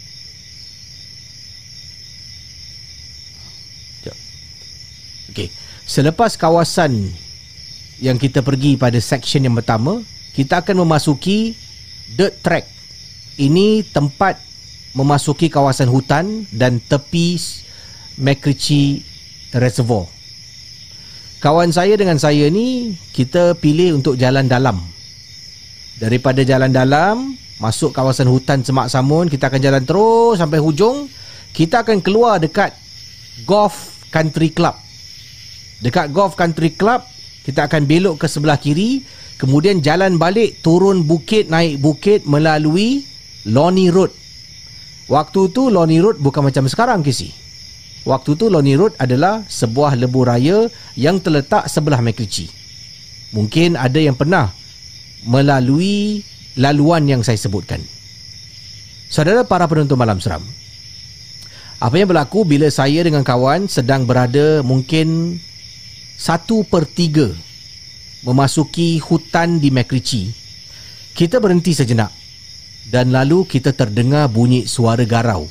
Okey, selepas kawasan yang kita pergi pada section yang pertama, kita akan memasuki dirt track. Ini tempat memasuki kawasan hutan dan tepi MacRitchie Reservoir. Kawan saya dengan saya ni, kita pilih untuk jalan dalam. Daripada jalan dalam, masuk kawasan hutan Semak Samun, kita akan jalan terus sampai hujung. Kita akan keluar dekat Golf Country Club. Dekat Golf Country Club, kita akan belok ke sebelah kiri, kemudian jalan balik, turun bukit, naik bukit melalui Lonnie Road. Waktu tu Lonnie Road bukan macam sekarang, Casey. Waktu tu Lonnie Road adalah sebuah lebuh raya yang terletak sebelah MacRitchie. Mungkin ada yang pernah melalui laluan yang saya sebutkan. Saudara para penonton Malam Seram, apa yang berlaku bila saya dengan kawan sedang berada mungkin satu per tiga memasuki hutan di MacRitchie, kita berhenti sejenak dan lalu kita terdengar bunyi suara garau.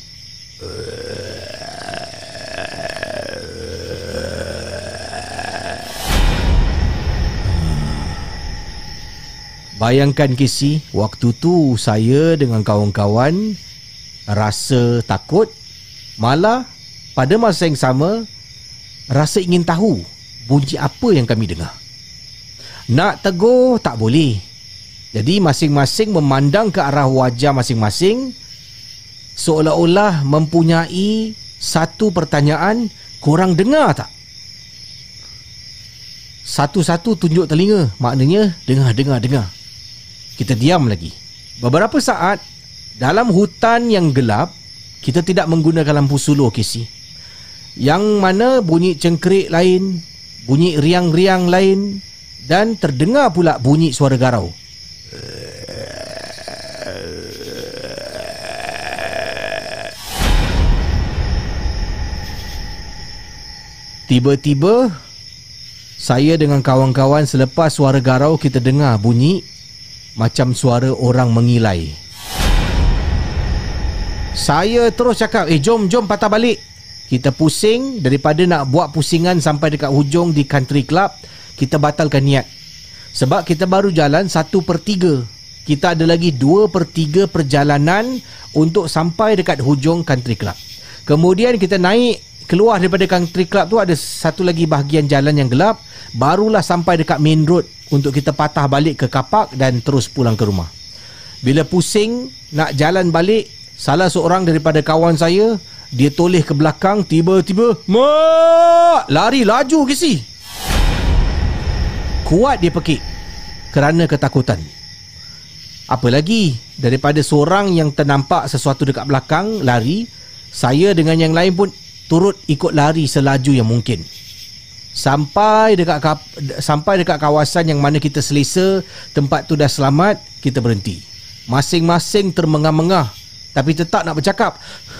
Bayangkan Casey, waktu tu saya dengan kawan-kawan rasa takut, malah pada masa yang sama rasa ingin tahu bunyi apa yang kami dengar. Nak tegur tak boleh. Jadi masing-masing memandang ke arah wajah masing-masing, seolah-olah mempunyai satu pertanyaan, korang dengar tak? Satu-satu tunjuk telinga, maknanya dengar, dengar, dengar. Kita diam lagi. Beberapa saat dalam hutan yang gelap, kita tidak menggunakan lampu suluh, Casey. Yang mana bunyi cengkerik lain, bunyi riang-riang lain, dan terdengar pula bunyi suara garau. Tiba-tiba saya dengan kawan-kawan selepas suara garau, kita dengar bunyi macam suara orang mengilai. Saya terus cakap, eh jom, jom patah balik. Kita pusing, daripada nak buat pusingan sampai dekat hujung di country club, kita batalkan niat. Sebab kita baru jalan satu per tiga. Kita ada lagi dua per tiga perjalanan untuk sampai dekat hujung country club. Kemudian kita naik, keluar daripada country club tu ada satu lagi bahagian jalan yang gelap. Barulah sampai dekat main road untuk kita patah balik ke kapak dan terus pulang ke rumah. Bila pusing nak jalan balik, salah seorang daripada kawan saya, dia toleh ke belakang, tiba-tiba mak lari laju ke si. Kuat dia pekik kerana ketakutan. Apa lagi daripada seorang yang ternampak sesuatu dekat belakang lari, saya dengan yang lain pun turut ikut lari selaju yang mungkin. Sampai dekat sampai dekat kawasan yang mana kita selesa, tempat tu dah selamat, kita berhenti. Masing-masing termengah-mengah tapi tetap nak bercakap.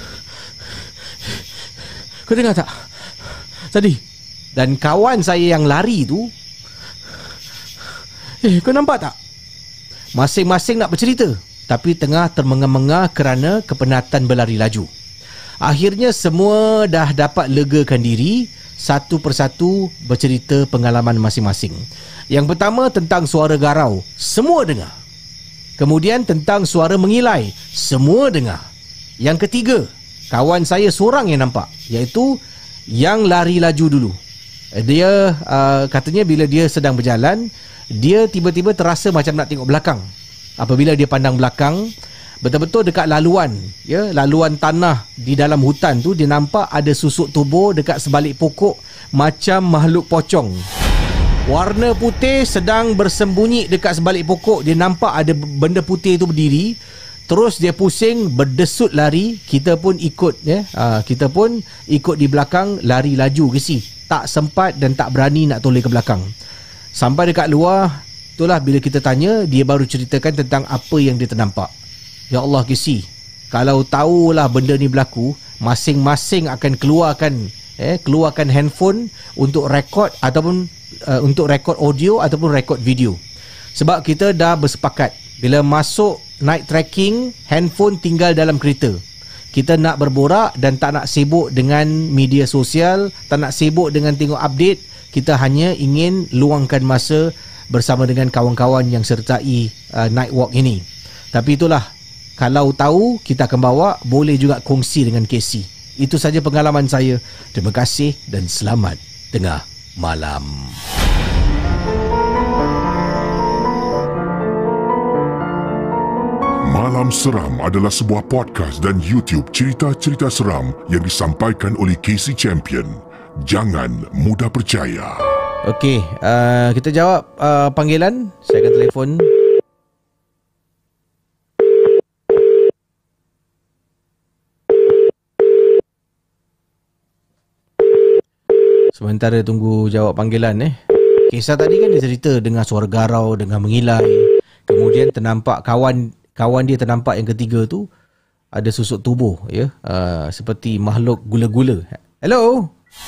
Kau dengar tak tadi? Dan kawan saya yang lari tu, eh kau nampak tak? Masing-masing nak bercerita tapi tengah termengah-mengah kerana kepenatan berlari laju. Akhirnya semua dah dapat legakan diri, satu persatu bercerita pengalaman masing-masing. Yang pertama tentang suara garau, semua dengar. Kemudian tentang suara mengilai, semua dengar. Yang ketiga, kawan saya seorang yang nampak, iaitu yang lari laju dulu. Dia uh, katanya bila dia sedang berjalan, dia tiba-tiba terasa macam nak tengok belakang. Apabila dia pandang belakang, betul-betul dekat laluan, ya, laluan tanah di dalam hutan tu, dia nampak ada susuk tubuh dekat sebalik pokok macam makhluk pocong. Warna putih sedang bersembunyi dekat sebalik pokok. Dia nampak ada benda putih tu berdiri. Terus dia pusing, berdesut lari. Kita pun ikut, ya. Ha, kita pun ikut di belakang, lari laju ke si. Tak sempat dan tak berani nak toleh ke belakang. Sampai dekat luar, itulah bila kita tanya, dia baru ceritakan tentang apa yang dia ternampak. Ya Allah ke si, kalau tahulah benda ni berlaku, masing-masing akan keluarkan eh keluarkan handphone untuk rekod ataupun uh, untuk rekod audio ataupun rekod video. Sebab kita dah bersepakat bila masuk night trekking, handphone tinggal dalam kereta. Kita nak berborak dan tak nak sibuk dengan media sosial, tak nak sibuk dengan tengok update. Kita hanya ingin luangkan masa bersama dengan kawan-kawan yang sertai uh, night walk ini. Tapi itulah, kalau tahu kita akan bawa, boleh juga kongsi dengan Casey. Itu saja pengalaman saya. Terima kasih dan selamat tengah malam. Malam Seram adalah sebuah podcast dan YouTube cerita-cerita seram yang disampaikan oleh Casey Champion. Jangan mudah percaya. Okey, uh, kita jawab uh, panggilan. Saya akan telefon. Sementara tunggu jawab panggilan eh. Kisah tadi kan dia cerita dengar suara garau, dengar mengilai. Kemudian ternampak kawan kawan dia ternampak yang ketiga tu ada susuk tubuh, ya. Uh, seperti makhluk gula-gula. Hello.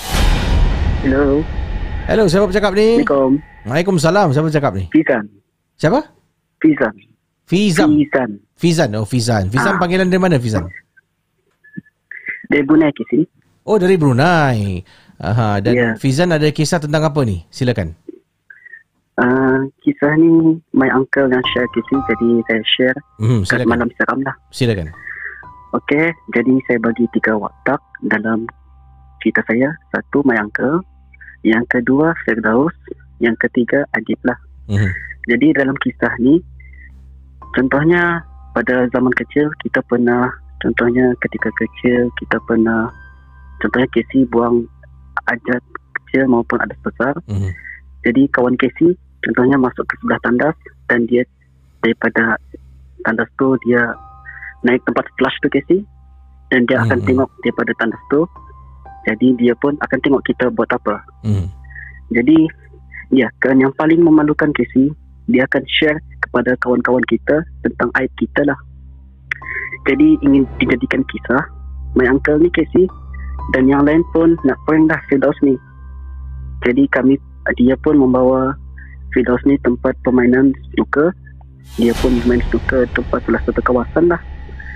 Hello. Hello, siapa bercakap ni? Assalamualaikum. Waalaikumsalam, siapa bercakap ni? Fizan. Siapa? Fizan. Fizan. Fizan. Fizan, oh Fizan. Fizan ah. Panggilan dari mana Fizan? Dari Brunei ke sini. Oh, dari Brunei. Aha, dan yeah. Fizan ada kisah tentang apa ni? Silakan. Uh, kisah ni my uncle yang share kisah, jadi saya share mm, kat malam seram lah. Silakan. Okey, jadi saya bagi tiga watak dalam cerita saya. Satu my uncle, yang kedua Firdaus, yang ketiga Adib lah. Mm-hmm. Jadi dalam kisah ni, contohnya pada zaman kecil kita pernah, contohnya ketika kecil kita pernah, contohnya Casey buang adat kecil maupun adat besar. Mm-hmm. Jadi kawan Casey contohnya masuk ke sebelah tandas dan dia daripada tandas tu dia naik tempat flush tu Casey, dan dia mm-hmm. akan tengok daripada tandas tu. Jadi dia pun akan tengok kita buat apa. Mm. Jadi ya, kan yang paling memalukan Casey, dia akan share kepada kawan-kawan kita tentang aib kita lah. Jadi ingin dijadikan kisah my uncle ni Casey, dan yang lain pun nak prank dah Firdaus ni. Jadi kami, dia pun membawa Firdaus ni tempat permainan snooker. Dia pun main snooker tempat salah satu kawasan lah.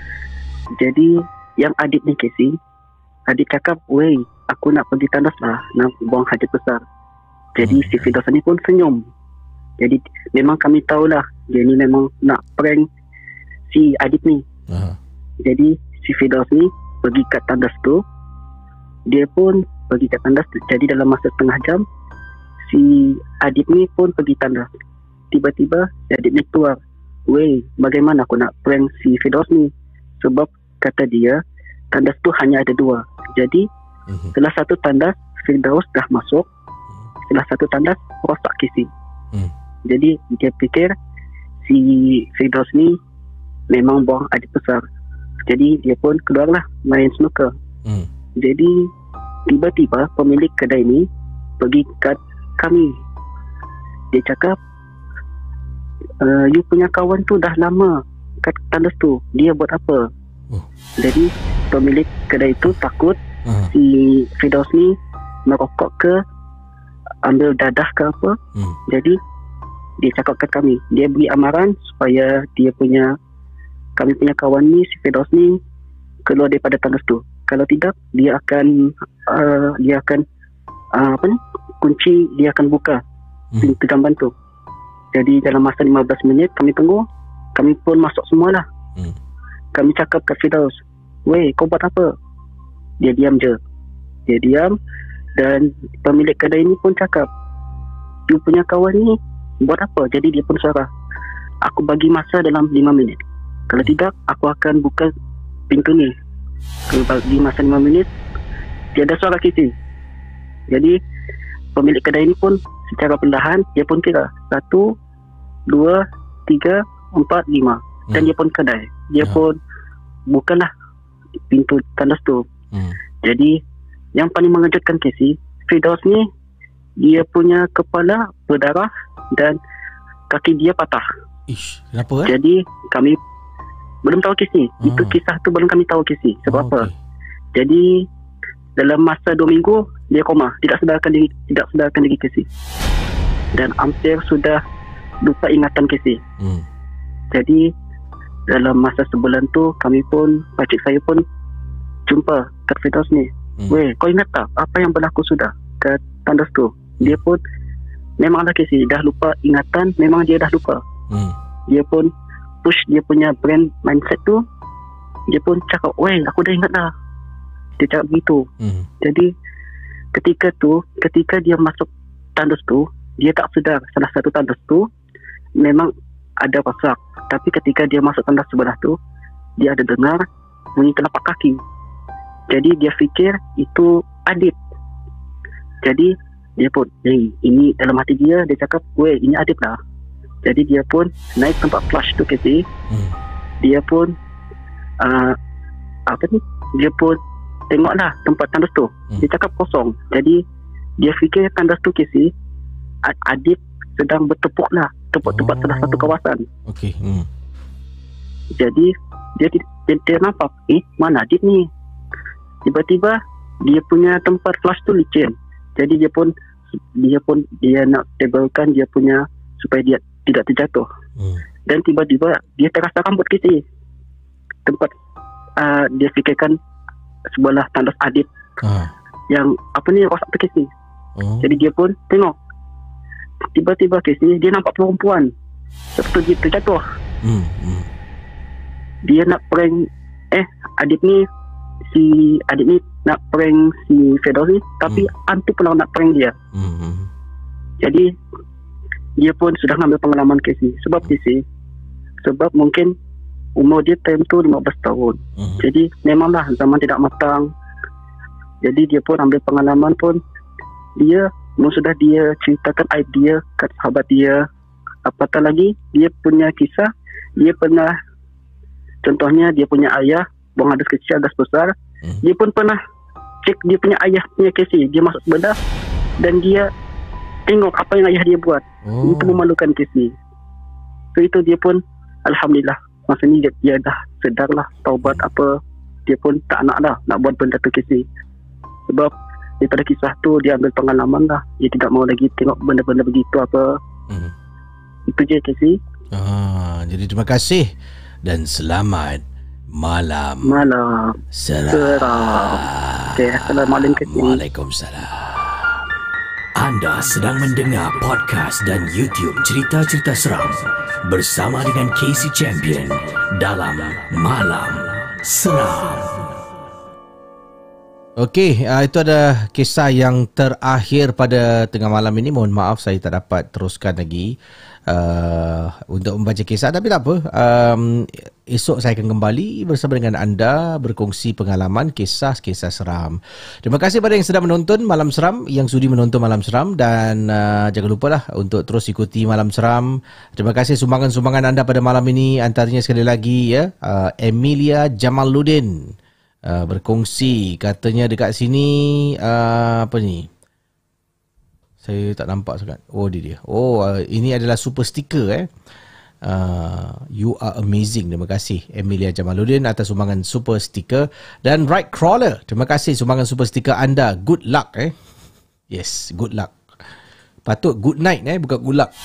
Jadi yang adik ni Casey, adik cakap, "Weh, aku nak pergi tandas lah, nak buang hajat besar." Jadi hmm. si Firdaus ni pun senyum. Jadi memang kami tahulah dia ni memang nak prank si adik ni. Uh-huh. Jadi si Firdaus ni pergi kat tandas tu. Dia pun pergi kat tandas tu. Jadi dalam masa setengah jam, si adik ni pun pergi tandas. Tiba-tiba si adik ni keluar, "Weh, bagaimana aku nak prank si Firdaus ni?" Sebab kata dia, tandas tu hanya ada dua. Jadi uh-huh. salah satu tandas Firdaus dah masuk, salah satu tandas rosak Casey. Uh-huh. Jadi dia fikir si Firdaus ni memang buang adik besar. Jadi dia pun keluarlah main snooker. Uh-huh. Jadi tiba-tiba pemilik kedai ni pergi kat kami. Dia cakap, uh, "You punya kawan tu dah lama kat tandas tu, dia buat apa?" Uh. Jadi pemilik kedai tu takut uh. si Firdaus ni merokok ke, ambil dadah ke apa. uh. Jadi dia cakap kat kami, dia beri amaran supaya dia punya, kami punya kawan ni, si Firdaus ni keluar daripada tandas tu. Kalau tidak, dia akan uh, dia akan uh, apa ni, kunci, dia akan buka hmm. pintu jamban tu. Jadi dalam masa lima belas minit kami tunggu, kami pun masuk semualah. Hmm. Kami cakap ke Firdaus, "Weh, kau buat apa?" Dia diam je. Dia diam. Dan pemilik kedai ni pun cakap, you punya kawan ni buat apa? Jadi dia pun suara, aku bagi masa dalam lima minit. Kalau tidak, aku akan buka pintu ni. Kalau bagi masa lima minit, tiada suara kisi. Jadi pemilik kedai ni pun secara perlahan dia pun kira satu, dua, tiga, empat, lima. Dan hmm. dia pun kedai. Dia ya. pun bukanlah pintu tandas tu. Hmm. Jadi yang paling mengejutkan kisi, Firdaus ni dia punya kepala berdarah dan kaki dia patah. Ish, kenapa eh? Jadi kami belum tahu kisi. Hmm. Itu kisah tu belum kami tahu kisi. Sebab oh, apa? Okay. Jadi dalam masa dua minggu dia koma, tidak sedarkan diri, tidak sedarkan diri kisi. Dan hampir sudah lupa ingatan kisi. Hmm. Jadi dalam masa sebulan tu kami pun, pakcik saya pun jumpa Kak Firdaus ni. Hmm. Weh, kau ingat tak apa yang berlaku sudah kat tandas tu? Dia pun memanglah kisi dah lupa ingatan, memang dia dah lupa. Hmm. Dia pun push dia punya brand mindset tu. Dia pun cakap, weh, aku dah ingat dah. Dia cakap begitu. Hmm. Jadi ketika tu, ketika dia masuk tandas tu, dia tak sedar salah satu tandas tu memang ada rosak. Tapi ketika dia masuk tandas sebelah tu, dia ada dengar bunyi telapak kaki. Jadi dia fikir itu Adib. Jadi dia pun, hey, ini dalam hati dia, dia cakap, weh, ini Adib lah. Jadi dia pun naik tempat flush tu kisi. Hmm. Dia pun uh, apa ni? Dia pun tengoklah tempat tandas tu. Hmm. Dia cakap kosong. Jadi dia fikir tandas tu kisi Adib sedang bertepuk lah, tepuk-tepuk oh. salah satu kawasan. Okey. Hmm. Jadi dia, dia dia nampak, eh, mana Adib ni? Tiba-tiba dia punya tempat flush tu licin. Jadi dia pun dia pun dia nak stablekan dia punya supaya dia tidak terjatuh. Hmm. Dan tiba-tiba dia terasa rambut kita. Tempat uh, dia fikirkan sebelah tandas Adib. Ah. Yang apa ni rosak tu kisi. Oh. Jadi dia pun tengok. Tiba-tiba kisi dia nampak perempuan. Lepas tu dia terjatuh. Hmm. Hmm. Dia nak prank eh Adib ni si Adib ni nak prank si Firdaus ni, tapi hmm. hantu pun nak prank dia. Hmm. Jadi dia pun sudah ambil pengalaman kisi. Sebab hmm. kisi sebab mungkin umur dia time tu lima belas tahun. Hmm. Jadi memanglah zaman tidak matang. Jadi dia pun ambil pengalaman pun, dia sudah dia ceritakan aib dia kat sahabat dia. Apatah lagi dia punya kisah, dia pernah, contohnya dia punya ayah buang hadas kecil, hadas besar. Hmm. Dia pun pernah cek dia punya ayah punya kesi. Dia masuk sebelah dan dia tengok apa yang ayah dia buat. Oh. Itu memalukan kesi. So itu dia pun alhamdulillah masa ni dia, dia dah sedar lah, taubat apa. Dia pun tak nak dah nak buat benda tu kesi. Sebab daripada kisah tu dia ambil pengalaman lah. Dia tidak mau lagi tengok benda-benda begitu apa. Hmm. Itu je kesi. Ah, jadi terima kasih dan selamat malam. Malam. Seram. Okay, Assalamualaikum. Waalaikumsalam. Anda sedang mendengar podcast dan YouTube cerita-cerita seram bersama dengan Casey Champion dalam Malam Seram. Okey, uh, itu ada kisah yang terakhir pada tengah malam ini. Mohon maaf saya tak dapat teruskan lagi uh, untuk membaca kisah, tapi tak apa. Um, esok saya akan kembali bersama dengan anda berkongsi pengalaman kisah-kisah seram. Terima kasih kepada yang sedang menonton Malam Seram, yang sudi menonton Malam Seram, dan uh, jangan lupalah untuk terus ikuti Malam Seram. Terima kasih sumbangan-sumbangan anda pada malam ini, antaranya sekali lagi ya, uh, Emilia Jamaluddin. Uh, berkongsi katanya dekat sini uh, apa ni, saya tak nampak sangat. Oh dia dia oh uh, ini adalah super sticker eh uh, you are amazing. Terima kasih Emilia Jamaluddin atas sumbangan super sticker. Dan Right Crawler, terima kasih sumbangan super sticker anda. Good luck eh yes, good luck, patut good night eh bukan good luck.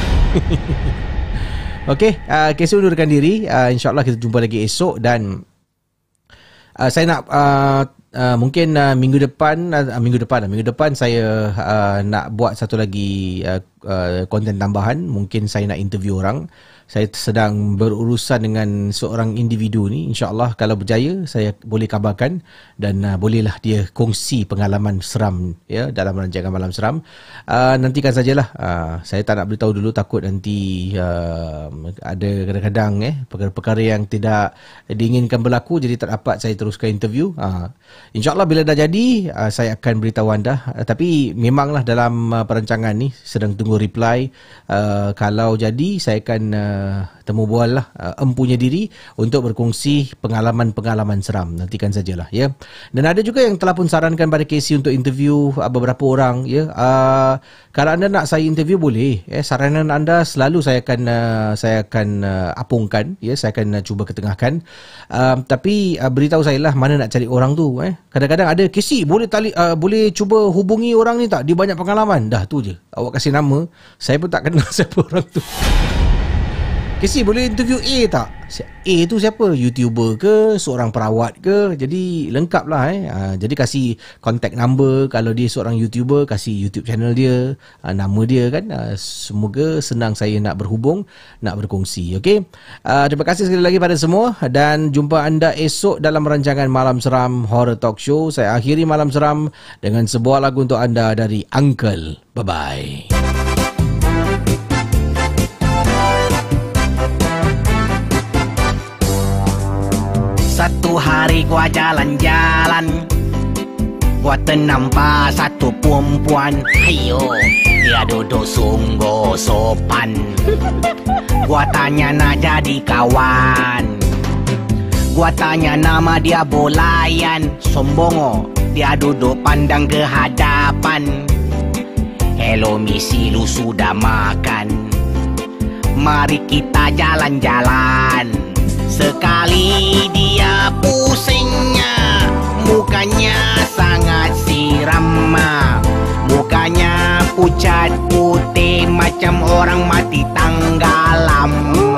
Okey, uh, Casey undurkan diri. uh, InsyaAllah kita jumpa lagi esok. Dan Uh, saya nak uh, uh, mungkin uh, minggu depan uh, minggu depan minggu depan saya uh, nak buat satu lagi uh, uh, konten tambahan. Mungkin saya nak interview orang. Saya sedang berurusan dengan seorang individu ni. InsyaAllah kalau berjaya, saya boleh kabarkan dan uh, bolehlah dia kongsi pengalaman seram ya dalam rancangan Malam Seram. Uh, nantikan sajalah. Uh, saya tak nak beritahu dulu, takut nanti uh, ada kadang-kadang eh perkara-perkara yang tidak diinginkan berlaku, jadi tak dapat saya teruskan interview. Uh, InsyaAllah bila dah jadi, uh, saya akan beritahu anda. Uh, tapi memanglah dalam uh, perancangan ni sedang tunggu reply. Uh, kalau jadi, saya akan uh, temu bual lah uh, empunya diri untuk berkongsi pengalaman-pengalaman seram. Nantikan sajalah ya. Dan ada juga yang telah pun sarankan pada Casey untuk interview uh, beberapa orang ya. Uh, kalau anda nak saya interview boleh. Eh, saranan anda selalu saya akan uh, saya akan uh, apungkan ya. Saya akan uh, cuba ketengahkan. Uh, tapi uh, beritahu saya lah mana nak cari orang tu. Eh, kadang-kadang ada Casey boleh tali uh, boleh cuba hubungi orang ni tak? Dia banyak pengalaman. Dah tu je. Awak kasih nama. Saya pun tak kenal siapa orang tu. Casey boleh interview A tak? A tu siapa? YouTuber ke? Seorang perawat ke? Jadi lengkap lah eh. Ha, jadi kasih contact number. Kalau dia seorang YouTuber, kasih YouTube channel dia, ha, nama dia kan. Ha, semoga senang saya nak berhubung, nak berkongsi. Okay? Ha, terima kasih sekali lagi pada semua. Dan jumpa anda esok dalam rancangan Malam Seram Horror Talk Show. Saya akhiri Malam Seram dengan sebuah lagu untuk anda dari Uncle. Bye-bye. Satu hari gua jalan-jalan, gua ternampak satu perempuan. Ayo, dia duduk sungguh sopan. Gua tanya nak jadi kawan. Gua tanya nama dia Bolayan. Sombongo, dia duduk pandang ke hadapan. Hello misi, lu sudah makan? Mari kita jalan-jalan. Sekali dia pusingnya, mukanya sangat siram, mukanya pucat putih macam orang mati tenggelam.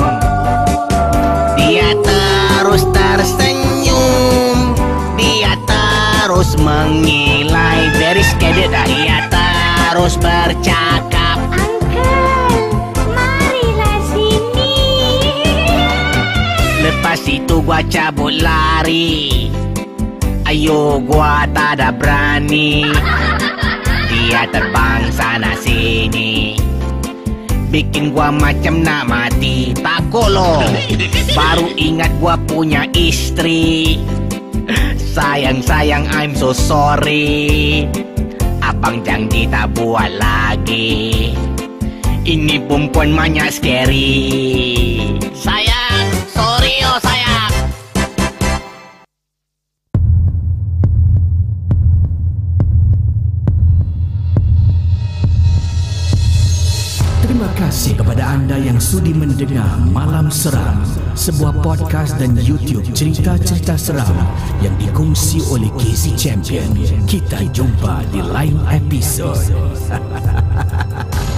Dia terus tersenyum, dia terus mengilai, very scared dah. Dia terus bercakap, lepas itu gua cabut lari. Ayo gua tak ada berani. Dia terbang sana sini, bikin gua macam nak mati. Takut loh, baru ingat gua punya istri. Sayang sayang, I'm so sorry. Abang janji tak buat lagi. Ini perempuan banyak scary. Sayang, sorry oh sayang. Terima kasih kepada anda yang sudi mendengar Malam Seram, sebuah podcast dan YouTube cerita-cerita seram yang dikongsi oleh Casey Champion. Kita jumpa di lain episod.